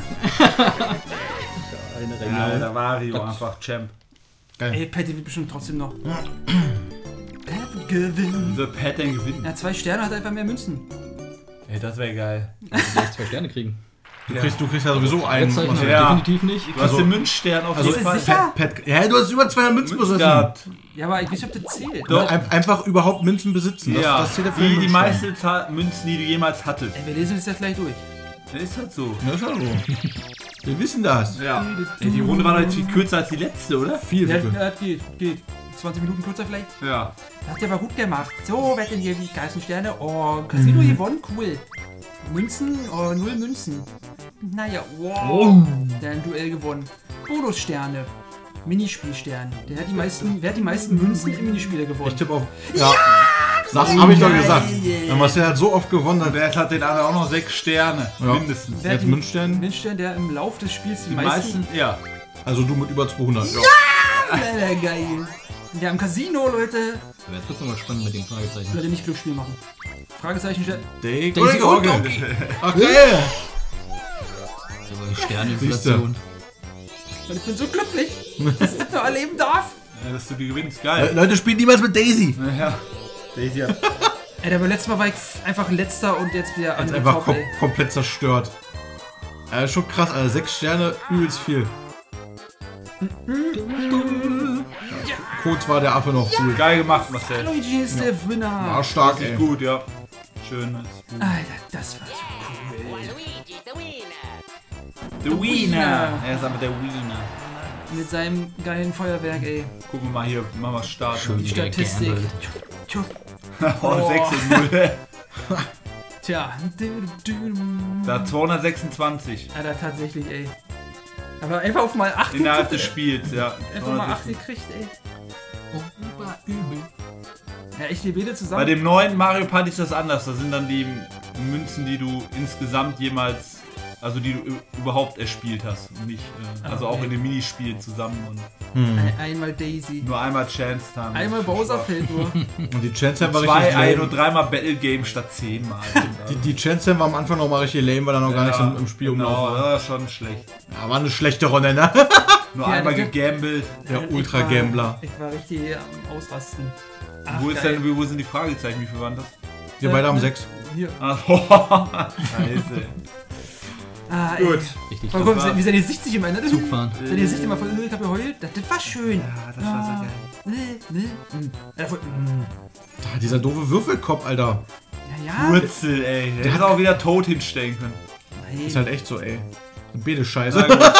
Ja, da war Rio einfach Champ. Ey, Patty wird bestimmt trotzdem noch. Pat gewinnt. Wieso Pat denn gewinnen? Ja, zwei Sterne hat einfach mehr Münzen. Ey, das wäre geil. Ich will zwei Sterne kriegen. Du kriegst, du kriegst ja sowieso einen. Jetzt habe ich Ja. definitiv nicht. Du hast den Münzstern auf Also, jeden Fall. sicher? Pat, Pat, ja, du hast über zweihundert Münzen Münzen besessen. gehabt. Ja, aber ich weiß nicht, ob das zählt. Doch. Ein, einfach überhaupt Münzen besitzen. Das, Ja, das zählt ja für die, den die Münzstein. meisten Zahl- Münzen, die du jemals hattest. Ey, wir lesen das jetzt gleich durch. Das ist halt so. Ja, ist ja so. Wir wissen das. Ja. Ey, die Runde war doch jetzt viel kürzer als die letzte, oder? Viel, Ja, viel. ja, geht, geht. zwanzig Minuten kürzer vielleicht. Ja. Das hat der aber gut gemacht. So, wer hat denn hier die geilsten Sterne? Oh, Casino gewonnen, cool. Münzen, oh, null Münzen. Naja, wow. Der hat ein Duell gewonnen. Bonussterne. Minispielstern. Der hat die meisten, wer hat die meisten Münzen im Minispieler gewonnen? Ich tippe auf. Ja! Das habe ich doch gesagt. Geil. Dann Marcel hat so oft gewonnen, dann Wer hat den anderen auch noch sechs Sterne? Ja. Mindestens. Wer hat jetzt den Münzstern. Münzstern, der im Lauf des Spiels die, Die meisten... meisten, ja. Also du mit über zweihundert. Ja. Alter, geil. Ja, im Casino, Leute. Aber jetzt wird es nochmal spannend mit den Fragezeichen. Leute, nicht Glücksspiel machen. Fragezeichen stellen. Dake Daisy oder und George? Ach geil! So eine Sterninflation. Und ich bin so glücklich, dass ich das noch erleben darf. Ja, dass du die gewinnst. Le- Geil. Leute, spielt niemals mit Daisy. Ja. Daisy hat. Ey, aber letztes Mal war ich einfach letzter und jetzt wieder an Jetzt den einfach Top, kom ey. komplett zerstört. Ja, schon krass, Alter. Sechs Sterne, übelst viel. Kurz war der Affe noch cool. Geil gemacht, Marcel. Luigi ist der Winner. War stark, Sieht ey. gut, ja. Schön. ist gut. Alter, das war so cool. Luigi, the winner. Der Wiener. Er ist aber der Wiener. Mit seinem geilen Feuerwerk, ey. Gucken wir mal hier, machen wir Start. Schön. Die Statistik. Gambelt. Tja, Oh, sechs und null. tja. Da hat zweihundertsechsundzwanzig. Alter, tatsächlich, ey. Aber einfach auf mal acht Innerhalb gekriegt, des Spiels, ja. ey. Einfach mal acht gekriegt, ey. Ja, echt, die beide zusammen. Bei dem neuen Mario Party ist das anders. Das sind dann die Münzen, die du insgesamt jemals, also die du überhaupt erspielt hast. Und nicht, äh, also okay. auch in den Minispielen zusammen und Ein, einmal Daisy. nur einmal Chance Time. Einmal Bowser fällt nur. Und die Chance war Zwei, richtig ein lame. und dreimal Battle Game statt zehnmal. Die, die Chance war am Anfang noch mal richtig lame, weil er noch gar nicht im, im Spiel genau, umlauf war. das war schon schlecht. Ja, war eine schlechte Runde, ne? Nur Ja, einmal die- gegambelt. Der Ich Ultra-Gambler. war- Ich war richtig am Ausrasten. Ach, Wo, ist geil. denn, wo sind die Fragezeichen? Wie viel waren das? Wir beide haben sechs. Hier. Ach, scheiße. Ah, ey. Gut. Richtig Mal gucken, wie seine Sicht sich immer ändert. Zug fahren. Seine Sicht immer voll, äh, ich hab geheult. Das, das war schön. Ja, das war so geil. Nee, nee. Mm. Ja, voll, mm. Ah, dieser doofe Würfelkopf, Alter. ja, ja. Wurzel, ey. Der hätte auch wieder tot hinstellen können. Nein. Ist halt echt so, ey. Bede Scheiße. Na gut.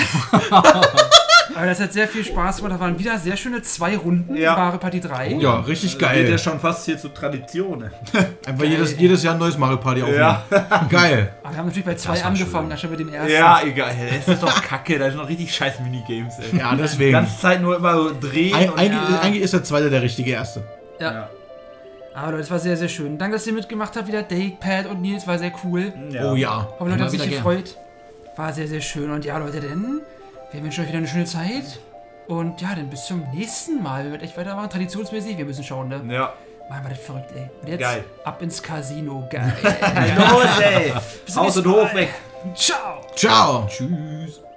Aber das hat sehr viel Spaß gemacht. Da waren wieder sehr schöne zwei Runden. Ja. Mario Party drei. Ja, richtig Geht ja geil. schon fast hier zur Tradition. ey. Einfach jedes, jedes Jahr ein neues Mario Party aufnehmen. Ja. Geil. Aber wir haben natürlich bei zwei war angefangen, anstatt mit dem ersten. Ja, egal. Das ist doch kacke. Da sind noch richtig scheiß Minigames, ey. Ja, Die deswegen. ganze Zeit nur immer so drehen. Eig und eigentlich, ja. eigentlich ist der zweite der richtige erste. Ja. ja. Aber Leute, es war sehr, sehr schön. Danke, dass ihr mitgemacht habt. Wieder Dake, Pat und Nils. War sehr cool. Oh ja. Hoffe, Leute, Immer hat sich wieder gern. gefreut. War sehr, sehr schön. Und ja, Leute, dann, wir wünschen euch wieder eine schöne Zeit. Und ja, dann bis zum nächsten Mal. Wir werden echt weitermachen. Traditionsmäßig. Wir müssen schauen, ne? Ja. Machen wir das verrückt, ey. Und jetzt Geil. ab ins Casino. Geil. Los, ey. Bis zum Haus und nächsten Hof Mal. weg. Ciao. Ciao. Tschüss.